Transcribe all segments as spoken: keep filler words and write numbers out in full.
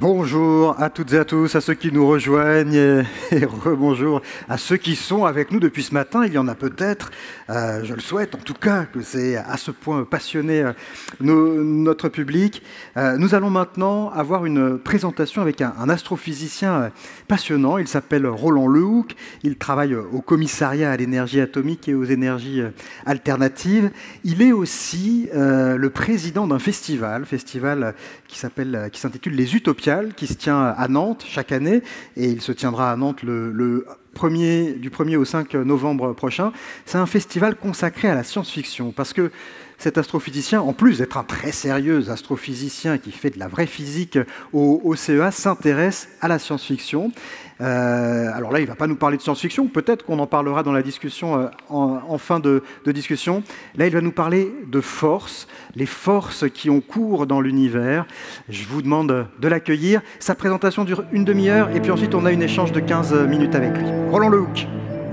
Bonjour à toutes et à tous, à ceux qui nous rejoignent et, et rebonjour à ceux qui sont avec nous depuis ce matin. Il y en a peut-être, euh, je le souhaite en tout cas, que c'est à ce point passionné euh, nos, notre public. Euh, nous allons maintenant avoir une présentation avec un, un astrophysicien passionnant. Il s'appelle Roland Lehoucq. Il travaille au commissariat à l'énergie atomique et aux énergies alternatives. Il est aussi euh, le président d'un festival, festival qui s'appelle, qui s'intitule Les Utopiales, qui se tient à Nantes chaque année, et il se tiendra à Nantes le, le premier, du premier au cinq novembre prochain. C'est un festival consacré à la science-fiction, parce que cet astrophysicien, en plus d'être un très sérieux astrophysicien qui fait de la vraie physique au, au C E A, s'intéresse à la science-fiction. Euh, alors là, il ne va pas nous parler de science-fiction, peut-être qu'on en parlera dans la discussion, euh, en, en fin de, de discussion. Là, il va nous parler de forces, les forces qui ont cours dans l'univers. Je vous demande de l'accueillir. Sa présentation dure une demi-heure, et puis ensuite, on a une échange de quinze minutes avec lui. Roland Lehoucq.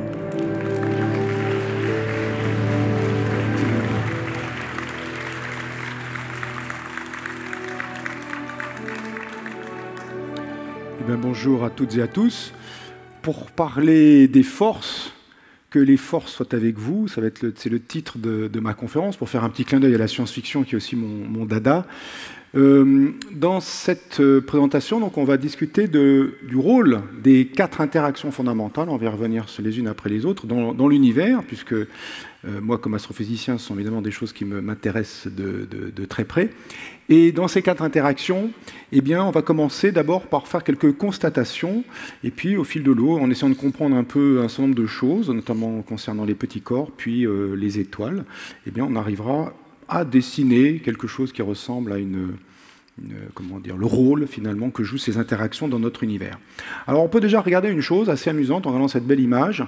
Eh bien, bonjour à toutes et à tous. Pour parler des forces, que les forces soient avec vous, ça va être le, c'est le titre de, de ma conférence, pour faire un petit clin d'œil à la science-fiction qui est aussi mon, mon dada. Euh, dans cette présentation, donc, on va discuter de, du rôle des quatre interactions fondamentales, on va y revenir les unes après les autres, dans, dans l'univers, puisque euh, moi, comme astrophysicien, ce sont évidemment des choses qui m'intéressent de, de, de très près. Et dans ces quatre interactions, eh bien, on va commencer d'abord par faire quelques constatations, et puis au fil de l'eau, en essayant de comprendre un peu un certain nombre de choses, notamment concernant les petits corps, puis euh, les étoiles, eh bien, on arrivera à dessiner quelque chose qui ressemble à une, une, comment dire, le rôle finalement que jouent ces interactions dans notre univers. Alors, on peut déjà regarder une chose assez amusante en regardant cette belle image.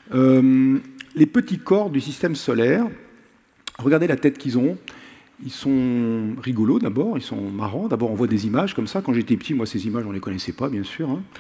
Euh, les petits corps du système solaire, regardez la tête qu'ils ont. Ils sont rigolos d'abord, ils sont marrants. D'abord, on voit des images comme ça. Quand j'étais petit, moi, ces images, on ne les connaissait pas, bien sûr. Hein.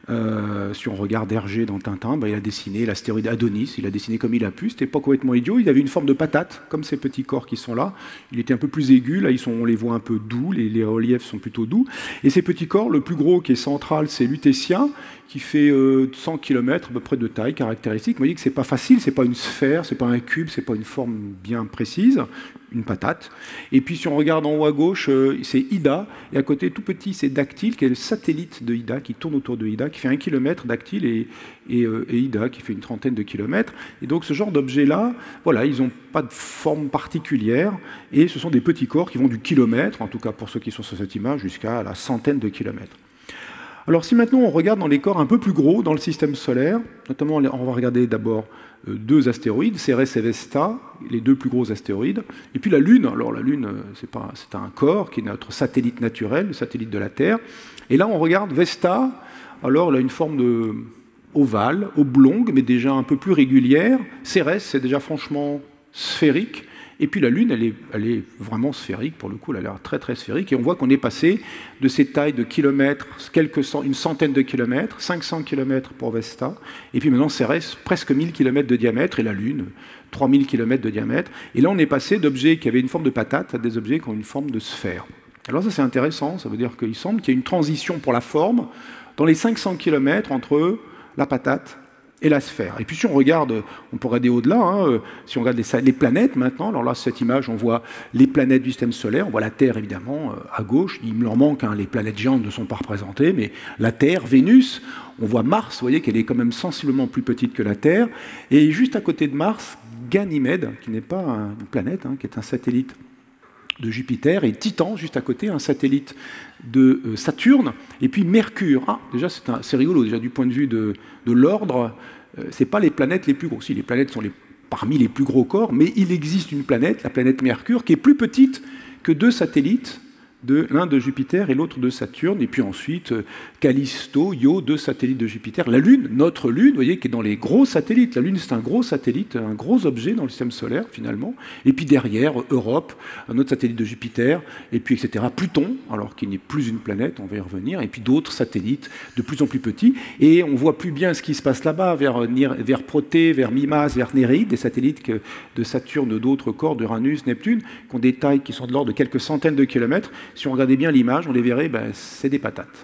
Euh, si on regarde Hergé dans Tintin, bah, il a dessiné l'astéroïde Adonis, il a dessiné comme il a pu. C'était pas complètement idiot. Il avait une forme de patate, comme ces petits corps qui sont là. Il était un peu plus aigu. Là, ils sont, on les voit un peu doux. Les, les reliefs sont plutôt doux. Et ces petits corps, le plus gros qui est central, c'est Lutétien, qui fait euh, cent kilomètres à peu près de taille caractéristique. Vous voyez que c'est pas facile. C'est pas une sphère, c'est pas un cube, c'est pas une forme bien précise. Une patate. Et puis si on regarde en haut à gauche, euh, c'est Ida, et à côté tout petit c'est Dactyle, qui est le satellite de Ida, qui tourne autour de Ida, qui fait un kilomètre, Dactyle, et, et, euh, et Ida qui fait une trentaine de kilomètres. Et donc ce genre d'objets-là, voilà, ils n'ont pas de forme particulière, et ce sont des petits corps qui vont du kilomètre, en tout cas pour ceux qui sont sur cette image, jusqu'à la centaine de kilomètres. Alors si maintenant on regarde dans les corps un peu plus gros dans le système solaire, notamment on va regarder d'abord deux astéroïdes, Cérès et Vesta, les deux plus gros astéroïdes, et puis la Lune. Alors la Lune, c'est pas, c'est un corps qui est notre satellite naturel, le satellite de la Terre. Et là, on regarde Vesta. Alors, elle a une forme de ovale, oblongue, mais déjà un peu plus régulière. Cérès, c'est déjà franchement sphérique. Et puis la Lune, elle est, elle est vraiment sphérique, pour le coup, elle a l'air très très sphérique. Et on voit qu'on est passé de ces tailles de kilomètres, quelques cent, une centaine de kilomètres, cinq cents kilomètres pour Vesta, et puis maintenant Cérès, presque mille kilomètres de diamètre, et la Lune, trois mille kilomètres de diamètre. Et là, on est passé d'objets qui avaient une forme de patate à des objets qui ont une forme de sphère. Alors ça, c'est intéressant, ça veut dire qu'il semble qu'il y ait une transition pour la forme dans les cinq cents kilomètres entre la patate et la sphère. Et puis si on regarde, on peut regarder au-delà, hein, si on regarde les, les planètes maintenant, alors là, cette image, on voit les planètes du système solaire, on voit la Terre évidemment à gauche, il me leur manque, hein, les planètes géantes ne sont pas représentées, mais la Terre, Vénus, on voit Mars, vous voyez qu'elle est quand même sensiblement plus petite que la Terre, et juste à côté de Mars, Ganymède, qui n'est pas une planète, hein, qui est un satellite de Jupiter, et Titan, juste à côté, un satellite de Saturne, et puis Mercure. Ah, déjà, c'est, un, c'est rigolo, déjà du point de vue de, de l'ordre, euh, c'est pas les planètes les plus grosses. Si, les planètes sont les, parmi les plus gros corps, mais il existe une planète, la planète Mercure, qui est plus petite que deux satellites, de, l'un de Jupiter et l'autre de Saturne, et puis ensuite Callisto, Io, deux satellites de Jupiter. La Lune, notre Lune, vous voyez, qui est dans les gros satellites. La Lune, c'est un gros satellite, un gros objet dans le système solaire, finalement. Et puis derrière, Europe, un autre satellite de Jupiter, et puis et cetera. Pluton, alors qu'il n'est plus une planète, on va y revenir, et puis d'autres satellites de plus en plus petits. Et on voit plus bien ce qui se passe là-bas, vers, vers Protée, vers Mimas, vers Néréide, des satellites que, de Saturne, d'autres corps, d'Uranus, Neptune, qui ont des tailles qui sont de l'ordre de quelques centaines de kilomètres. Si on regardait bien l'image, on les verrait, ben, c'est des patates.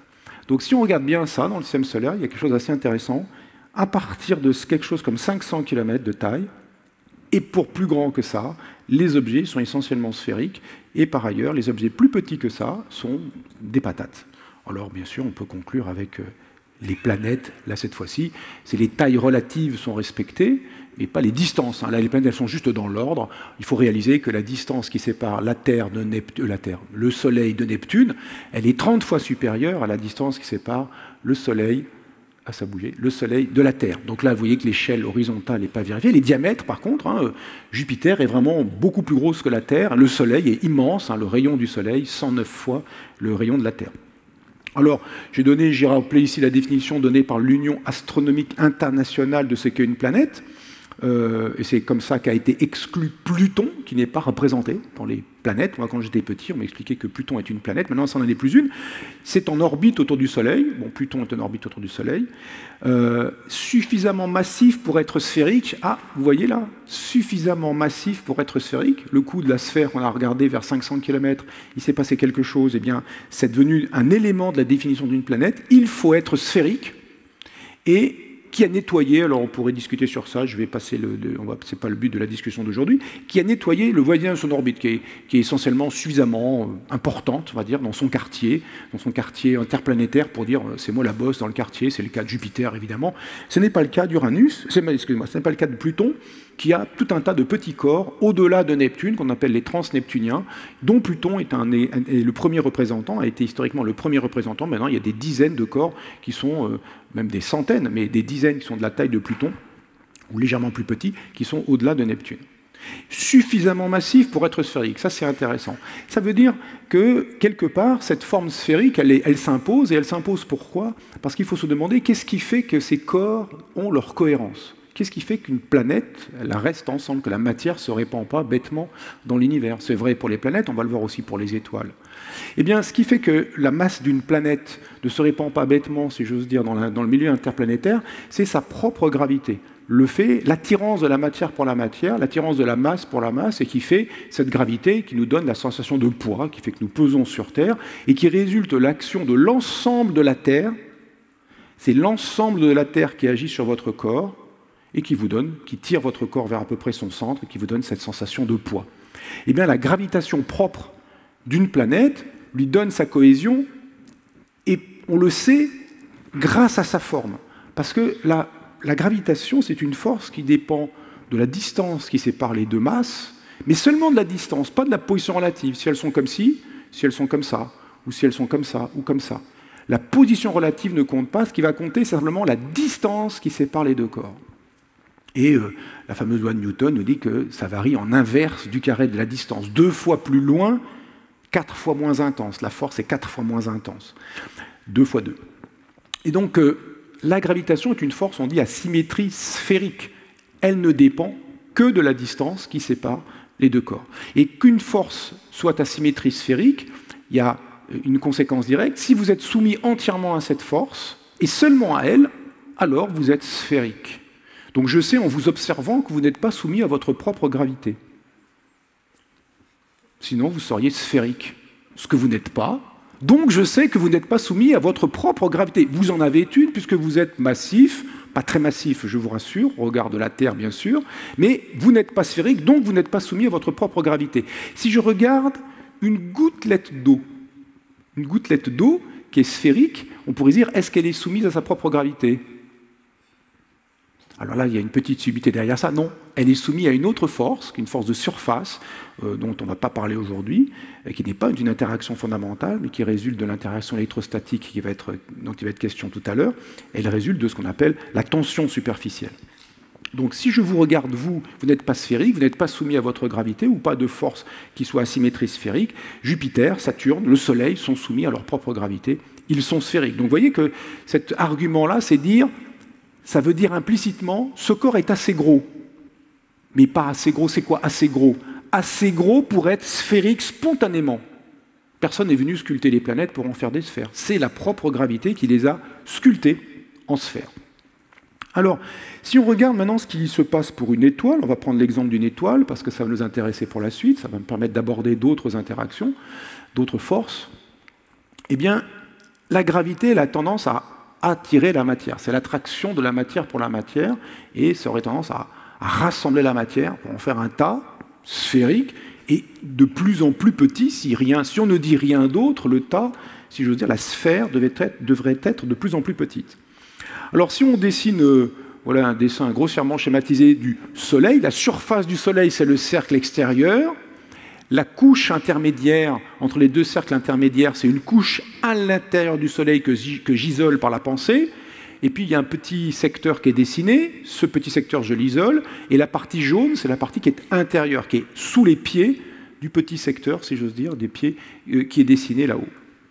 Donc si on regarde bien ça dans le système solaire, il y a quelque chose d'assez intéressant. À partir de quelque chose comme cinq cents kilomètres de taille, et pour plus grand que ça, les objets sont essentiellement sphériques, et par ailleurs, les objets plus petits que ça sont des patates. Alors bien sûr, on peut conclure avec les planètes, là cette fois-ci, c'est les tailles relatives sont respectées, mais pas les distances. Hein. Là, les planètes, elles sont juste dans l'ordre. Il faut réaliser que la distance qui sépare la Terre de Neptune, la Terre, le Soleil de Neptune, elle est trente fois supérieure à la distance qui sépare le Soleil, à ça bouger, le Soleil de la Terre. Donc là, vous voyez que l'échelle horizontale n'est pas vérifiée. Les diamètres, par contre, hein, Jupiter est vraiment beaucoup plus grosse que la Terre. Le Soleil est immense, hein, le rayon du Soleil, cent neuf fois le rayon de la Terre. Alors, j'ai donné, j'ai rappelé ici la définition donnée par l'Union astronomique internationale de ce qu'est une planète. Euh, et c'est comme ça qu'a été exclu Pluton, qui n'est pas représenté dans les planètes. Moi, quand j'étais petit, on m'expliquait que Pluton est une planète. Maintenant, ça n'en est plus une. C'est en orbite autour du Soleil. Bon, Pluton est en orbite autour du Soleil. Euh, suffisamment massif pour être sphérique. Ah, vous voyez là, suffisamment massif pour être sphérique. Le coup de la sphère, on a regardé vers cinq cents kilomètres, il s'est passé quelque chose. Eh bien, c'est devenu un élément de la définition d'une planète. Il faut être sphérique. Et qui a nettoyé, alors on pourrait discuter sur ça, je vais passer le, de, on va, c'est pas le but de la discussion d'aujourd'hui, qui a nettoyé le voisin de son orbite, qui est, qui est essentiellement suffisamment euh, importante, on va dire, dans son quartier, dans son quartier interplanétaire, pour dire, euh, c'est moi la bosse dans le quartier, c'est le cas de Jupiter, évidemment. Ce n'est pas le cas d'Uranus, excusez-moi, ce n'est pas le cas de Pluton, qui a tout un tas de petits corps au-delà de Neptune, qu'on appelle les transneptuniens, dont Pluton est, un, est, est le premier représentant, a été historiquement le premier représentant. Maintenant, il y a des dizaines de corps qui sont, euh, même des centaines, mais des dizaines qui sont de la taille de Pluton, ou légèrement plus petits, qui sont au-delà de Neptune. Suffisamment massif pour être sphérique, ça c'est intéressant. Ça veut dire que, quelque part, cette forme sphérique, elle, est, elle s'impose, et elle s'impose pourquoi? Parce qu'il faut se demander qu'est-ce qui fait que ces corps ont leur cohérence. Qu'est-ce qui fait qu'une planète, elle reste ensemble, que la matière ne se répand pas bêtement dans l'univers? C'est vrai pour les planètes, on va le voir aussi pour les étoiles. Eh bien, ce qui fait que la masse d'une planète ne se répand pas bêtement, si j'ose dire, dans, la, dans le milieu interplanétaire, c'est sa propre gravité. Le fait, l'attirance de la matière pour la matière, l'attirance de la masse pour la masse, et qui fait cette gravité qui nous donne la sensation de poids, qui fait que nous pesons sur Terre, et qui résulte de l'action de l'ensemble de la Terre. C'est l'ensemble de la Terre qui agit sur votre corps, et qui vous donne, qui tire votre corps vers à peu près son centre, et qui vous donne cette sensation de poids. Eh bien, la gravitation propre d'une planète lui donne sa cohésion, et on le sait grâce à sa forme. Parce que la, la gravitation, c'est une force qui dépend de la distance qui sépare les deux masses, mais seulement de la distance, pas de la position relative, si elles sont comme ci, si elles sont comme ça, ou si elles sont comme ça, ou comme ça. La position relative ne compte pas, ce qui va compter, c'est simplement la distance qui sépare les deux corps. Et euh, la fameuse loi de Newton nous dit que ça varie en inverse du carré de la distance. Deux fois plus loin, quatre fois moins intense. La force est quatre fois moins intense. Deux fois deux. Et donc, euh, la gravitation est une force, on dit, à symétrie sphérique. Elle ne dépend que de la distance qui sépare les deux corps. Et qu'une force soit à symétrie sphérique, il y a une conséquence directe. Si vous êtes soumis entièrement à cette force, et seulement à elle, alors vous êtes sphérique. Donc je sais en vous observant que vous n'êtes pas soumis à votre propre gravité. Sinon, vous seriez sphérique, ce que vous n'êtes pas. Donc je sais que vous n'êtes pas soumis à votre propre gravité. Vous en avez une puisque vous êtes massif, pas très massif, je vous rassure, au regard de la Terre bien sûr, mais vous n'êtes pas sphérique, donc vous n'êtes pas soumis à votre propre gravité. Si je regarde une gouttelette d'eau, une gouttelette d'eau qui est sphérique, on pourrait dire, est-ce qu'elle est soumise à sa propre gravité ? Alors là, il y a une petite subtilité derrière ça. Non, elle est soumise à une autre force, qui est une force de surface, euh, dont on ne va pas parler aujourd'hui, et qui n'est pas une interaction fondamentale, mais qui résulte de l'interaction électrostatique qui va être, dont il va être question tout à l'heure. Elle résulte de ce qu'on appelle la tension superficielle. Donc si je vous regarde, vous, vous n'êtes pas sphérique, vous n'êtes pas soumis à votre gravité, ou pas de force qui soit à symétrie sphérique. Jupiter, Saturne, le Soleil sont soumis à leur propre gravité. Ils sont sphériques. Donc vous voyez que cet argument-là, c'est dire... Ça veut dire implicitement, ce corps est assez gros. Mais pas assez gros, c'est quoi assez gros? Assez gros pour être sphérique spontanément. Personne n'est venu sculpter les planètes pour en faire des sphères. C'est la propre gravité qui les a sculptées en sphères. Alors, si on regarde maintenant ce qui se passe pour une étoile, on va prendre l'exemple d'une étoile, parce que ça va nous intéresser pour la suite, ça va me permettre d'aborder d'autres interactions, d'autres forces. Eh bien, la gravité, elle a tendance à attirer la matière. C'est l'attraction de la matière pour la matière, et ça aurait tendance à, à rassembler la matière pour en faire un tas sphérique, et de plus en plus petit, si, rien, si on ne dit rien d'autre, le tas, si j'ose dire, la sphère devait être, devrait être de plus en plus petite. Alors si on dessine euh, voilà, un dessin grossièrement schématisé du Soleil, la surface du Soleil, c'est le cercle extérieur. La couche intermédiaire, entre les deux cercles intermédiaires, c'est une couche à l'intérieur du Soleil que j'isole par la pensée. Et puis il y a un petit secteur qui est dessiné, ce petit secteur je l'isole, et la partie jaune, c'est la partie qui est intérieure, qui est sous les pieds du petit secteur, si j'ose dire, des pieds, euh, qui est dessiné là-haut.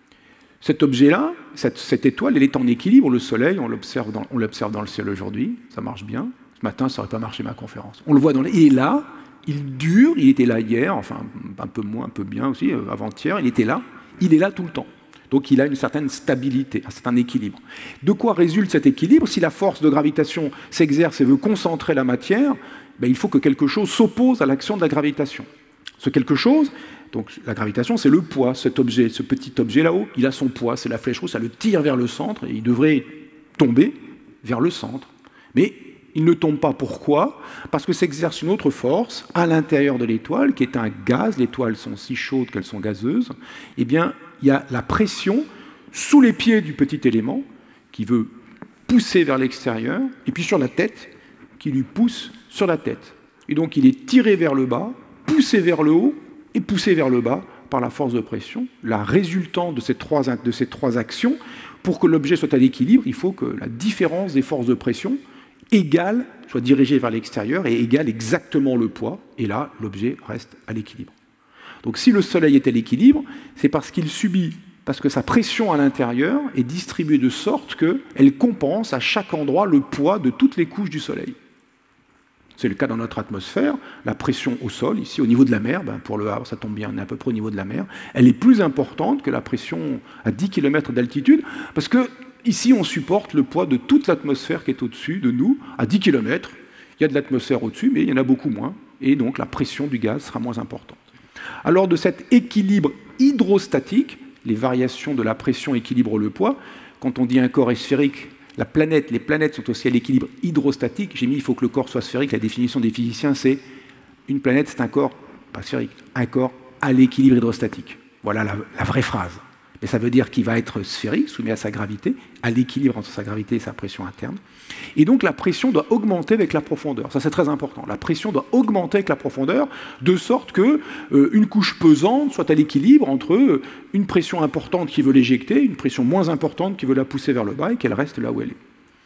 Cet objet-là, cette, cette étoile, elle est en équilibre. Le Soleil, on l'observe dans, on l'observe dans le ciel aujourd'hui, ça marche bien. Ce matin, ça n'aurait pas marché ma conférence. On le voit dans les... Il est là, il dure, il était là hier, enfin un peu moins, un peu bien aussi, euh, avant-hier, il était là, il est là tout le temps. Donc il a une certaine stabilité, un certain équilibre. De quoi résulte cet équilibre? Si la force de gravitation s'exerce et veut concentrer la matière, ben, il faut que quelque chose s'oppose à l'action de la gravitation. Ce quelque chose, donc la gravitation, c'est le poids, cet objet, ce petit objet là-haut, il a son poids, c'est la flèche rouge, ça le tire vers le centre, et il devrait tomber vers le centre. Mais il ne tombe pas. Pourquoi? Parce que s'exerce une autre force à l'intérieur de l'étoile, qui est un gaz. Les étoiles sont si chaudes qu'elles sont gazeuses. Eh bien, il y a la pression sous les pieds du petit élément qui veut pousser vers l'extérieur, et puis sur la tête, qui lui pousse sur la tête. Et donc, il est tiré vers le bas, poussé vers le haut et poussé vers le bas par la force de pression. La résultante de ces trois, de ces trois actions, pour que l'objet soit à l'équilibre, il faut que la différence des forces de pression égale, soit dirigée vers l'extérieur et égale exactement le poids. Et là, l'objet reste à l'équilibre. Donc si le Soleil est à l'équilibre, c'est parce qu'il subit, parce que sa pression à l'intérieur est distribuée de sorte qu'elle compense à chaque endroit le poids de toutes les couches du Soleil. C'est le cas dans notre atmosphère. La pression au sol, ici au niveau de la mer, ben pour le Havre, ça tombe bien, on est à peu près au niveau de la mer, elle est plus importante que la pression à dix kilomètres d'altitude, parce que ici on supporte le poids de toute l'atmosphère qui est au-dessus de nous, à dix kilomètres. Il y a de l'atmosphère au-dessus, mais il y en a beaucoup moins, et donc la pression du gaz sera moins importante. Alors de cet équilibre hydrostatique, les variations de la pression équilibrent le poids. Quand on dit un corps est sphérique, la planète, les planètes sont aussi à l'équilibre hydrostatique. J'ai mis, il faut que le corps soit sphérique. La définition des physiciens, c'est une planète, c'est un corps, pas sphérique, un corps à l'équilibre hydrostatique. Voilà la, la vraie phrase. Mais ça veut dire qu'il va être sphérique, soumis à sa gravité, à l'équilibre entre sa gravité et sa pression interne. Et donc la pression doit augmenter avec la profondeur. Ça, c'est très important. La pression doit augmenter avec la profondeur, de sorte que euh, une couche pesante soit à l'équilibre entre euh, une pression importante qui veut l'éjecter, une pression moins importante qui veut la pousser vers le bas, et qu'elle reste là où elle est.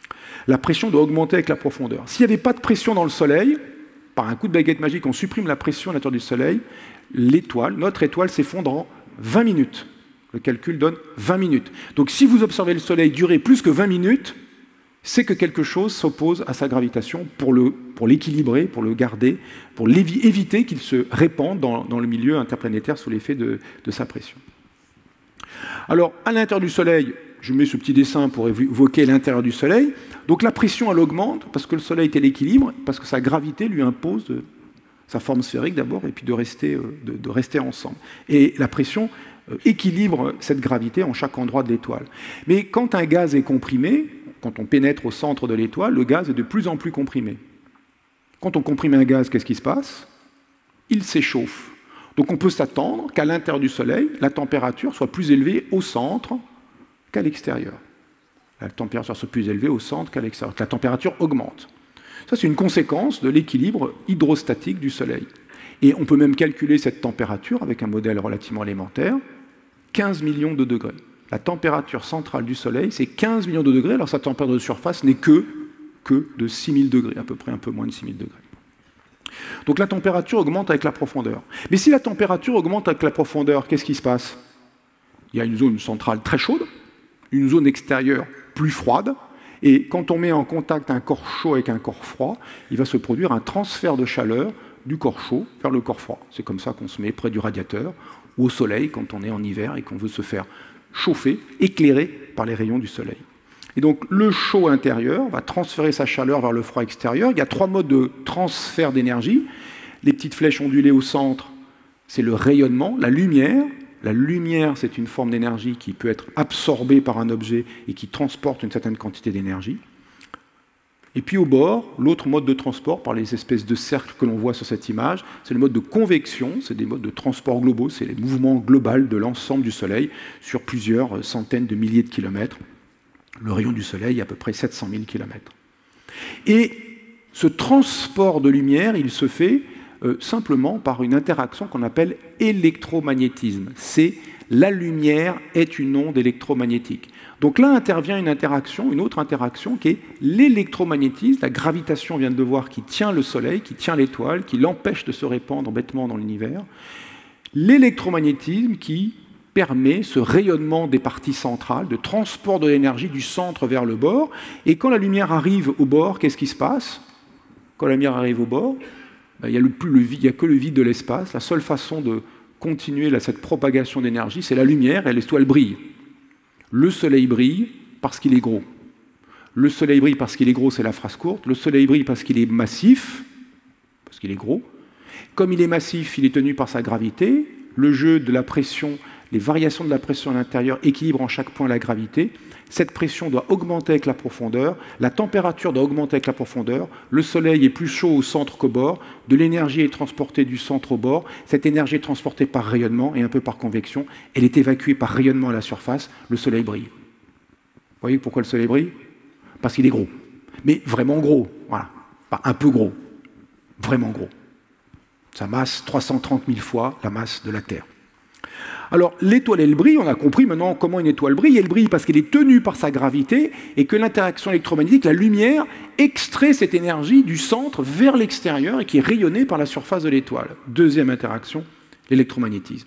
La pression doit augmenter avec la profondeur. S'il n'y avait pas de pression dans le Soleil, par un coup de baguette magique, on supprime la pression à l'intérieur du Soleil, l'étoile, notre étoile s'effondre en vingt minutes. Le calcul donne vingt minutes. Donc si vous observez le Soleil durer plus que vingt minutes, c'est que quelque chose s'oppose à sa gravitation pour le, pour l'équilibrer, pour le garder, pour éviter qu'il se répande dans, dans le milieu interplanétaire sous l'effet de, de sa pression. Alors, à l'intérieur du Soleil, je mets ce petit dessin pour évoquer l'intérieur du Soleil. Donc la pression, elle augmente parce que le Soleil est à l'équilibre, parce que sa gravité lui impose de, sa forme sphérique d'abord, et puis de rester, de, de rester ensemble. Et la pression équilibre cette gravité en chaque endroit de l'étoile. Mais quand un gaz est comprimé, quand on pénètre au centre de l'étoile, le gaz est de plus en plus comprimé. Quand on comprime un gaz, qu'est-ce qui se passe? Il s'échauffe. Donc on peut s'attendre qu'à l'intérieur du Soleil, la température soit plus élevée au centre qu'à l'extérieur. La température soit plus élevée au centre qu'à l'extérieur. La température augmente. Ça, c'est une conséquence de l'équilibre hydrostatique du Soleil. Et on peut même calculer cette température avec un modèle relativement élémentaire, quinze millions de degrés. La température centrale du Soleil, c'est quinze millions de degrés, alors sa température de surface n'est que, que de six mille degrés, à peu près un peu moins de six mille degrés. Donc la température augmente avec la profondeur. Mais si la température augmente avec la profondeur, qu'est-ce qui se passe? Il y a une zone centrale très chaude, une zone extérieure plus froide, et quand on met en contact un corps chaud avec un corps froid, il va se produire un transfert de chaleur du corps chaud vers le corps froid. C'est comme ça qu'on se met près du radiateur ou au soleil quand on est en hiver et qu'on veut se faire chauffer, éclairé par les rayons du soleil. Et donc le chaud intérieur va transférer sa chaleur vers le froid extérieur. Il y a trois modes de transfert d'énergie. Les petites flèches ondulées au centre, c'est le rayonnement, la lumière. La lumière, c'est une forme d'énergie qui peut être absorbée par un objet et qui transporte une certaine quantité d'énergie. Et puis au bord, l'autre mode de transport, par les espèces de cercles que l'on voit sur cette image, c'est le mode de convection, c'est des modes de transport globaux, c'est les mouvements globaux de l'ensemble du Soleil sur plusieurs centaines de milliers de kilomètres. Le rayon du Soleil est à peu près sept cent mille kilomètres. Et ce transport de lumière, il se fait euh, simplement par une interaction qu'on appelle électromagnétisme. C'est la lumière est une onde électromagnétique. Donc là intervient une interaction, une autre interaction qui est l'électromagnétisme, la gravitation, on vient de le voir, qui tient le Soleil, qui tient l'étoile, qui l'empêche de se répandre bêtement dans l'univers. L'électromagnétisme qui permet ce rayonnement des parties centrales, de transport de l'énergie du centre vers le bord. Et quand la lumière arrive au bord, qu'est-ce qui se passe? Quand la lumière arrive au bord, ben, il n'y a, a que le vide de l'espace. La seule façon de continuer là, cette propagation d'énergie, c'est la lumière, et l'étoile brille. Le Soleil brille parce qu'il est gros. Le Soleil brille parce qu'il est gros, c'est la phrase courte. Le Soleil brille parce qu'il est massif, parce qu'il est gros. Comme il est massif, il est tenu par sa gravité. Le jeu de la pression, les variations de la pression à l'intérieur équilibrent en chaque point la gravité. Cette pression doit augmenter avec la profondeur. La température doit augmenter avec la profondeur. Le Soleil est plus chaud au centre qu'au bord. De l'énergie est transportée du centre au bord. Cette énergie est transportée par rayonnement et un peu par convection. Elle est évacuée par rayonnement à la surface. Le Soleil brille. Vous voyez pourquoi le Soleil brille? Parce qu'il est gros. Mais vraiment gros. Voilà. Pas un peu gros. Vraiment gros. Sa masse, trois cent trente mille fois la masse de la Terre. Alors, l'étoile, elle brille, on a compris maintenant comment une étoile brille. Elle brille parce qu'elle est tenue par sa gravité et que l'interaction électromagnétique, la lumière, extrait cette énergie du centre vers l'extérieur et qui est rayonnée par la surface de l'étoile. Deuxième interaction, l'électromagnétisme.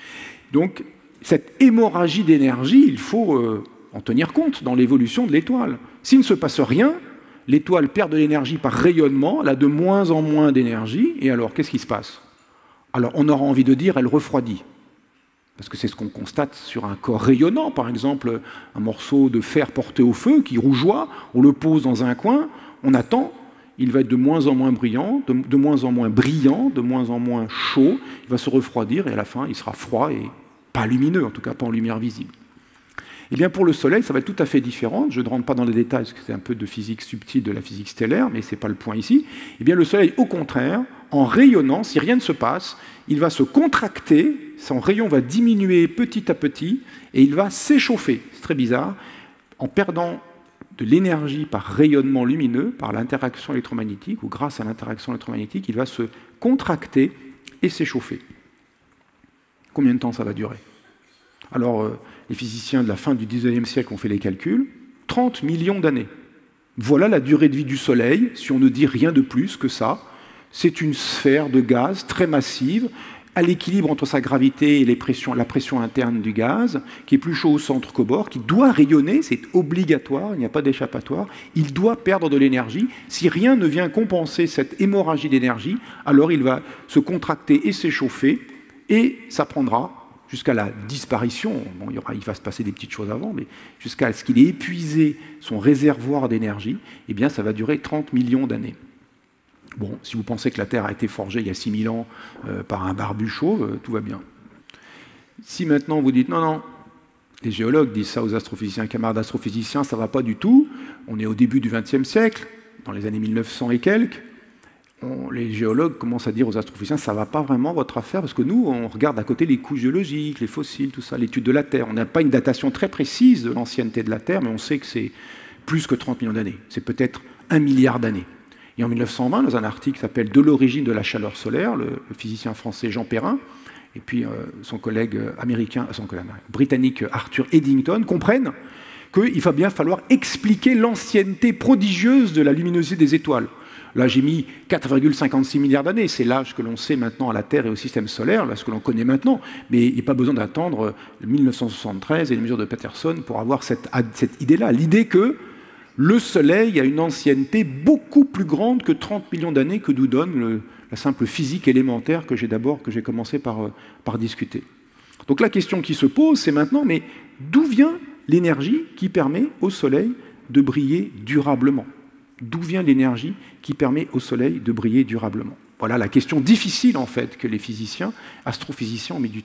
Donc, cette hémorragie d'énergie, il faut euh, en tenir compte dans l'évolution de l'étoile. S'il ne se passe rien, l'étoile perd de l'énergie par rayonnement, elle a de moins en moins d'énergie, et alors, qu'est-ce qui se passe? Alors, on aura envie de dire, elle refroidit. Parce que c'est ce qu'on constate sur un corps rayonnant, par exemple un morceau de fer porté au feu qui rougeoie, on le pose dans un coin, on attend, il va être de moins en moins brillant, de, de moins en moins brillant, de moins en moins chaud, il va se refroidir et à la fin il sera froid et pas lumineux, en tout cas pas en lumière visible. Eh bien pour le Soleil, ça va être tout à fait différent, je ne rentre pas dans les détails parce que c'est un peu de physique subtile, de la physique stellaire, mais ce n'est pas le point ici. Eh bien le Soleil, au contraire, en rayonnant, si rien ne se passe, il va se contracter, son rayon va diminuer petit à petit, et il va s'échauffer. C'est très bizarre. En perdant de l'énergie par rayonnement lumineux, par l'interaction électromagnétique, ou grâce à l'interaction électromagnétique, il va se contracter et s'échauffer. Combien de temps ça va durer? Alors, euh, les physiciens de la fin du dix-neuvième siècle ont fait les calculs. trente millions d'années. Voilà la durée de vie du Soleil, si on ne dit rien de plus que ça. C'est une sphère de gaz très massive, à l'équilibre entre sa gravité et les pressions, la pression interne du gaz, qui est plus chaud au centre qu'au bord, qui doit rayonner, c'est obligatoire, il n'y a pas d'échappatoire, il doit perdre de l'énergie. Si rien ne vient compenser cette hémorragie d'énergie, alors il va se contracter et s'échauffer, et ça prendra jusqu'à la disparition, bon, il, y aura, il va se passer des petites choses avant, mais jusqu'à ce qu'il ait épuisé son réservoir d'énergie, eh bien ça va durer trente millions d'années. Bon, si vous pensez que la Terre a été forgée il y a six mille ans euh, par un barbu chauve, euh, tout va bien. Si maintenant vous dites non, non, les géologues disent ça aux astrophysiciens, camarades astrophysiciens, ça ne va pas du tout, on est au début du vingtième siècle, dans les années mille neuf cents et quelques, on, les géologues commencent à dire aux astrophysiciens, ça ne va pas vraiment votre affaire, parce que nous, on regarde à côté les couches géologiques, les fossiles, tout ça, l'étude de la Terre. On n'a pas une datation très précise de l'ancienneté de la Terre, mais on sait que c'est plus que trente millions d'années. C'est peut-être un milliard d'années. Et en mille neuf cent vingt, dans un article qui s'appelle « De l'origine de la chaleur solaire », le, le physicien français Jean Perrin, et puis euh, son collègue américain, son collègue britannique Arthur Eddington, comprennent qu'il va bien falloir expliquer l'ancienneté prodigieuse de la luminosité des étoiles. Là, j'ai mis quatre virgule cinquante-six milliards d'années, c'est l'âge que l'on sait maintenant à la Terre et au système solaire, là, ce que l'on connaît maintenant, mais il n'y a pas besoin d'attendre mille neuf cent soixante-treize et les mesures de Peterson pour avoir cette, cette idée-là, l'idée que le Soleil a une ancienneté beaucoup plus grande que trente millions d'années que nous donne le, la simple physique élémentaire que j'ai d'abord, que j'ai commencé par, par discuter. Donc la question qui se pose, c'est maintenant, mais d'où vient l'énergie qui permet au Soleil de briller durablement? D'où vient l'énergie qui permet au Soleil de briller durablement? Voilà la question difficile, en fait, que les physiciens, astrophysiciens ont mis du temps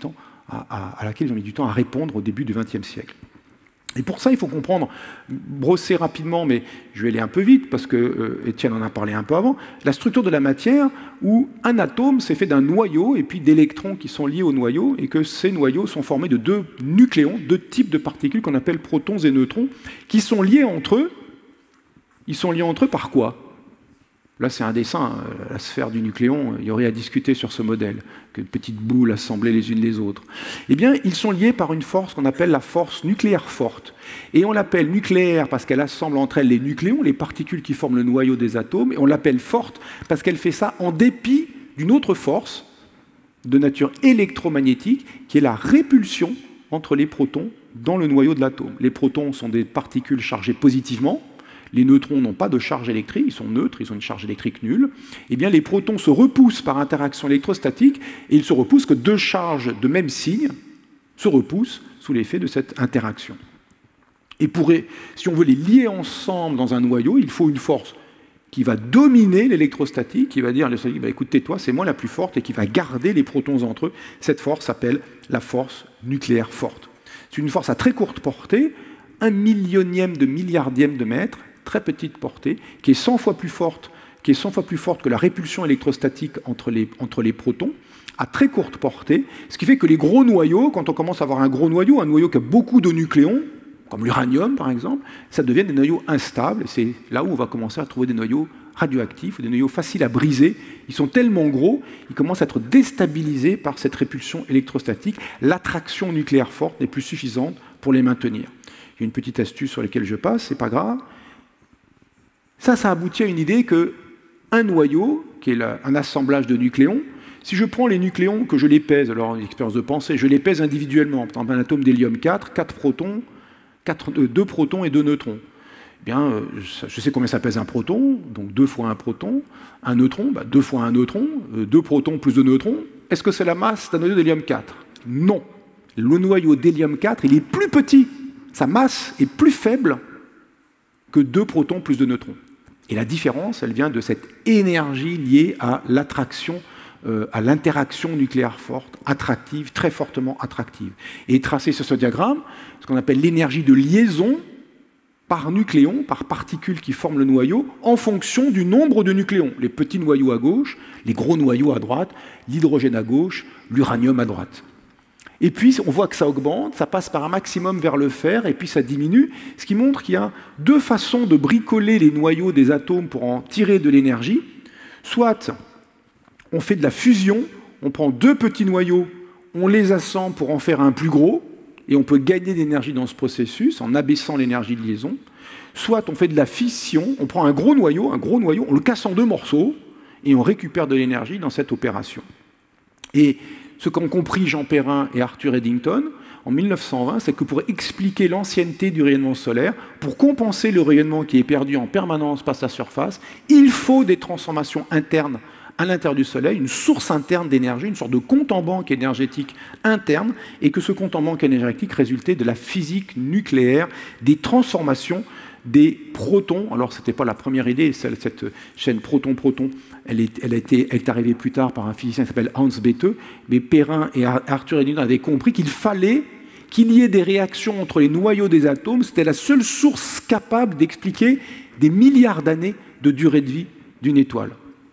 à, à, à laquelle ils ont mis du temps à répondre au début du vingtième siècle. Et pour ça, il faut comprendre, brosser rapidement, mais je vais aller un peu vite, parce que euh, Étienne en a parlé un peu avant, la structure de la matière, où un atome s'est fait d'un noyau, et puis d'électrons qui sont liés au noyau, et que ces noyaux sont formés de deux nucléons, deux types de particules qu'on appelle protons et neutrons, qui sont liés entre eux. Ils sont liés entre eux par quoi? Là, c'est un dessin, la sphère du nucléon, il y aurait à discuter sur ce modèle, que de petites boules assemblées les unes les autres. Eh bien, ils sont liés par une force qu'on appelle la force nucléaire forte. Et on l'appelle nucléaire parce qu'elle assemble entre elles les nucléons, les particules qui forment le noyau des atomes, et on l'appelle forte parce qu'elle fait ça en dépit d'une autre force de nature électromagnétique, qui est la répulsion entre les protons dans le noyau de l'atome. Les protons sont des particules chargées positivement. Les neutrons n'ont pas de charge électrique, ils sont neutres, ils ont une charge électrique nulle. Eh bien, les protons se repoussent par interaction électrostatique, et ils se repoussent que deux charges de même signe se repoussent sous l'effet de cette interaction. Et pour, si on veut les lier ensemble dans un noyau, il faut une force qui va dominer l'électrostatique, qui va dire à l'électrostatique, bah, écoute, tais-toi, c'est moi la plus forte, et qui va garder les protons entre eux. Cette force s'appelle la force nucléaire forte. C'est une force à très courte portée, un millionième de milliardième de mètre, très petite portée, qui est cent fois plus forte, qui est cent fois plus forte que la répulsion électrostatique entre les, entre les protons, à très courte portée, ce qui fait que les gros noyaux, quand on commence à avoir un gros noyau, un noyau qui a beaucoup de nucléons, comme l'uranium par exemple, ça devient des noyaux instables, et c'est là où on va commencer à trouver des noyaux radioactifs, ou des noyaux faciles à briser. Ils sont tellement gros, ils commencent à être déstabilisés par cette répulsion électrostatique. L'attraction nucléaire forte n'est plus suffisante pour les maintenir. Il y a une petite astuce sur laquelle je passe, c'est pas grave. Ça, ça aboutit à une idée qu'un noyau, qui est un assemblage de nucléons, si je prends les nucléons, que je les pèse, alors une expérience de pensée, je les pèse individuellement, par exemple un atome d'hélium quatre, quatre protons, quatre, euh, deux protons et deux neutrons. Eh bien, euh, je sais combien ça pèse un proton, donc deux fois un proton, un neutron, bah, deux fois un neutron, euh, deux protons plus deux neutrons. Est-ce que c'est la masse d'un noyau d'hélium quatre? Non. Le noyau d'hélium quatre, il est plus petit, sa masse est plus faible que deux protons plus deux neutrons. Et la différence, elle vient de cette énergie liée à l'attraction, euh, à l'interaction nucléaire forte, attractive, très fortement attractive. Et tracé sur ce diagramme, ce qu'on appelle l'énergie de liaison par nucléon, par particules qui forment le noyau, en fonction du nombre de nucléons. Les petits noyaux à gauche, les gros noyaux à droite, l'hydrogène à gauche, l'uranium à droite. Et puis, on voit que ça augmente, ça passe par un maximum vers le fer, et puis ça diminue, ce qui montre qu'il y a deux façons de bricoler les noyaux des atomes pour en tirer de l'énergie. Soit on fait de la fusion, on prend deux petits noyaux, on les assemble pour en faire un plus gros, et on peut gagner de l'énergie dans ce processus en abaissant l'énergie de liaison. Soit on fait de la fission, on prend un gros noyau, un gros noyau, on le casse en deux morceaux, et on récupère de l'énergie dans cette opération. Et ce qu'ont compris Jean Perrin et Arthur Eddington en mille neuf cent vingt, c'est que pour expliquer l'ancienneté du rayonnement solaire, pour compenser le rayonnement qui est perdu en permanence par sa surface, il faut des transformations internes à l'intérieur du Soleil, une source interne d'énergie, une sorte de compte en banque énergétique interne, et que ce compte en banque énergétique résultait de la physique nucléaire, des transformations des protons. Alors, ce n'était pas la première idée, cette chaîne proton-proton, elle est, elle, a été, elle est arrivée plus tard par un physicien qui s'appelle Hans Bethe, mais Perrin et Arthur Eddington avaient compris qu'il fallait qu'il y ait des réactions entre les noyaux des atomes. C'était la seule source capable d'expliquer des milliards d'années de durée de vie d'une étoile.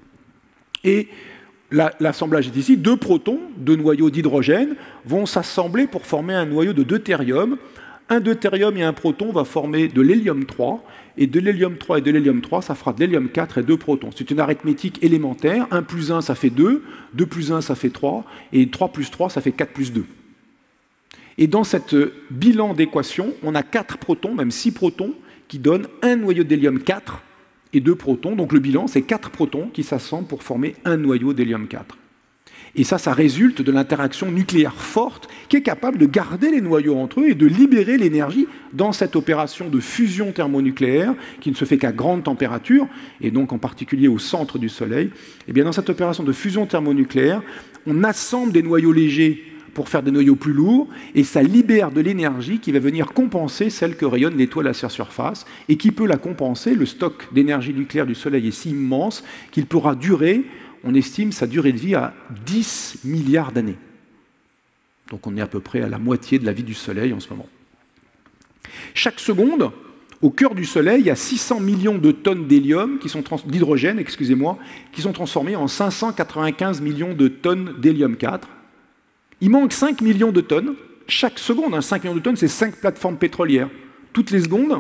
Et l'assemblage est ici, deux protons, deux noyaux d'hydrogène, vont s'assembler pour former un noyau de deutérium. Un deutérium et un proton va former de l'hélium trois, et de l'hélium trois et de l'hélium trois, ça fera de l'hélium quatre et deux protons. C'est une arithmétique élémentaire, un plus un, ça fait deux, deux plus un, ça fait trois, et trois plus trois, ça fait quatre plus deux. Et dans cette bilan d'équation, on a quatre protons, même six protons, qui donnent un noyau d'hélium quatre et deux protons. Donc le bilan, c'est quatre protons qui s'assemblent pour former un noyau d'hélium quatre. Et ça, ça résulte de l'interaction nucléaire forte qui est capable de garder les noyaux entre eux et de libérer l'énergie dans cette opération de fusion thermonucléaire qui ne se fait qu'à grande température, et donc en particulier au centre du Soleil. Et bien dans cette opération de fusion thermonucléaire, on assemble des noyaux légers pour faire des noyaux plus lourds, et ça libère de l'énergie qui va venir compenser celle que rayonne l'étoile à sa surface, et qui peut la compenser. Le stock d'énergie nucléaire du Soleil est si immense qu'il pourra durer, on estime sa durée de vie à dix milliards d'années. Donc on est à peu près à la moitié de la vie du Soleil en ce moment. Chaque seconde, au cœur du Soleil, il y a six cents millions de tonnes d'hélium, qui sont d'hydrogène, excusez-moi, qui sont transformées en cinq cent quatre-vingt-quinze millions de tonnes d'hélium quatre. Il manque cinq millions de tonnes. Chaque seconde, hein, cinq millions de tonnes, c'est cinq plateformes pétrolières. Toutes les secondes,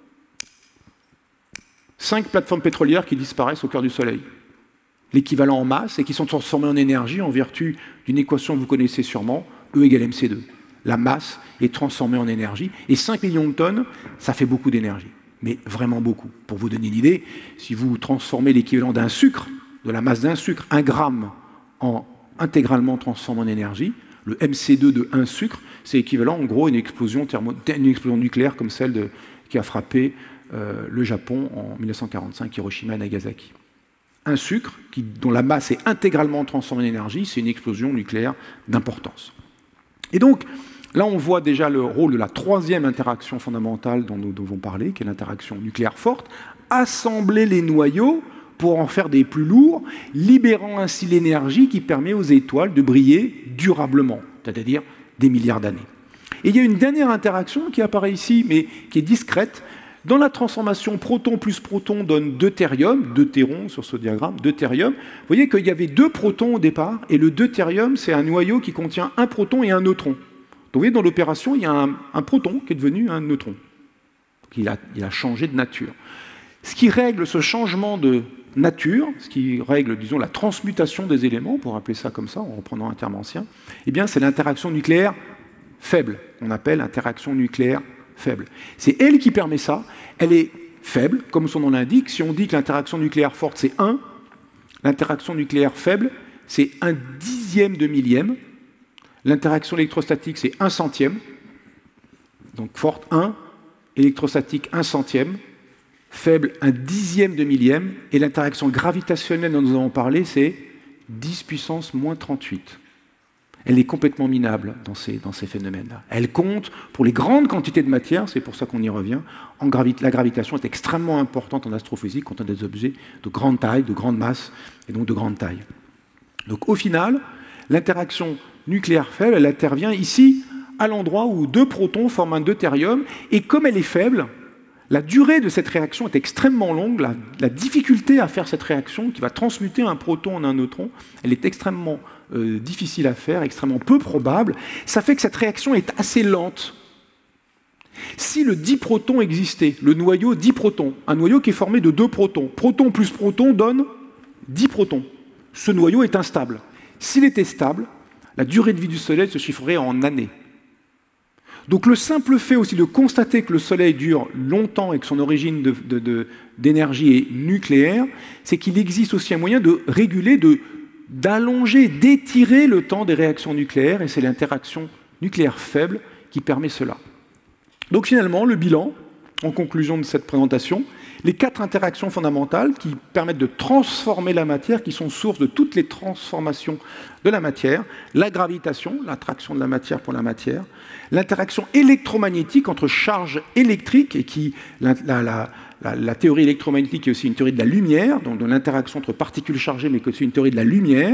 cinq plateformes pétrolières qui disparaissent au cœur du Soleil. L'équivalent en masse et qui sont transformées en énergie en vertu d'une équation que vous connaissez sûrement, E égale M C deux. La masse est transformée en énergie. Et cinq millions de tonnes, ça fait beaucoup d'énergie. Mais vraiment beaucoup. Pour vous donner une idée, si vous transformez l'équivalent d'un sucre, de la masse d'un sucre, un gramme, en intégralement transformé en énergie, le M C deux de un sucre, c'est équivalent en gros à une explosion, thermo, une explosion nucléaire comme celle de, qui a frappé euh, le Japon en mille neuf cent quarante-cinq, Hiroshima et Nagasaki. Un sucre qui, dont la masse est intégralement transformée en énergie, c'est une explosion nucléaire d'importance. Et donc, là, on voit déjà le rôle de la troisième interaction fondamentale dont nous devons parler, qui est l'interaction nucléaire forte, assembler les noyaux pour en faire des plus lourds, libérant ainsi l'énergie qui permet aux étoiles de briller durablement, c'est-à-dire des milliards d'années. Et il y a une dernière interaction qui apparaît ici, mais qui est discrète. Dans la transformation proton plus proton donne deutérium, deutéron sur ce diagramme, deutérium. Vous voyez qu'il y avait deux protons au départ, et le deutérium, c'est un noyau qui contient un proton et un neutron. Donc vous voyez, dans l'opération, il y a un, un proton qui est devenu un neutron. Donc il a, il a changé de nature. Ce qui règle ce changement de nature, ce qui règle, disons, la transmutation des éléments, pour appeler ça comme ça, en reprenant un terme ancien, eh bien, c'est l'interaction nucléaire faible. On appelle interaction nucléaire faible. C'est elle qui permet ça. Elle est faible, comme son nom l'indique. Si on dit que l'interaction nucléaire forte, c'est un, l'interaction nucléaire faible, c'est un dixième de millième. L'interaction électrostatique, c'est un centième. Donc forte, un. Électrostatique, un centième. Faible, un dixième de millième. Et l'interaction gravitationnelle dont nous avons parlé, c'est dix puissance moins trente-huit. Elle est complètement minable dans ces, dans ces phénomènes-là. Elle compte pour les grandes quantités de matière, c'est pour ça qu'on y revient. En gravi la gravitation est extrêmement importante en astrophysique quand on a des objets de grande taille, de grande masse, et donc de grande taille. Donc au final, l'interaction nucléaire faible, elle intervient ici, à l'endroit où deux protons forment un deutérium, et comme elle est faible, la durée de cette réaction est extrêmement longue, la, la difficulté à faire cette réaction, qui va transmuter un proton en un neutron, elle est extrêmement euh, difficile à faire, extrêmement peu probable. Ça fait que cette réaction est assez lente. Si le diproton existait, le noyau diproton, un noyau qui est formé de deux protons, proton plus proton donne dix protons. Ce noyau est instable. S'il était stable, la durée de vie du Soleil se chiffrerait en années. Donc le simple fait aussi de constater que le Soleil dure longtemps et que son origine de, de, de, d'énergie est nucléaire, c'est qu'il existe aussi un moyen de réguler, de, d'allonger, d'étirer le temps des réactions nucléaires, et c'est l'interaction nucléaire faible qui permet cela. Donc finalement, le bilan, en conclusion de cette présentation, les quatre interactions fondamentales qui permettent de transformer la matière, qui sont source de toutes les transformations de la matière, la gravitation, l'attraction de la matière pour la matière, l'interaction électromagnétique entre charges électriques, et qui, la, la, la, la, la théorie électromagnétique est aussi une théorie de la lumière, donc de l'interaction entre particules chargées, mais aussi une théorie de la lumière,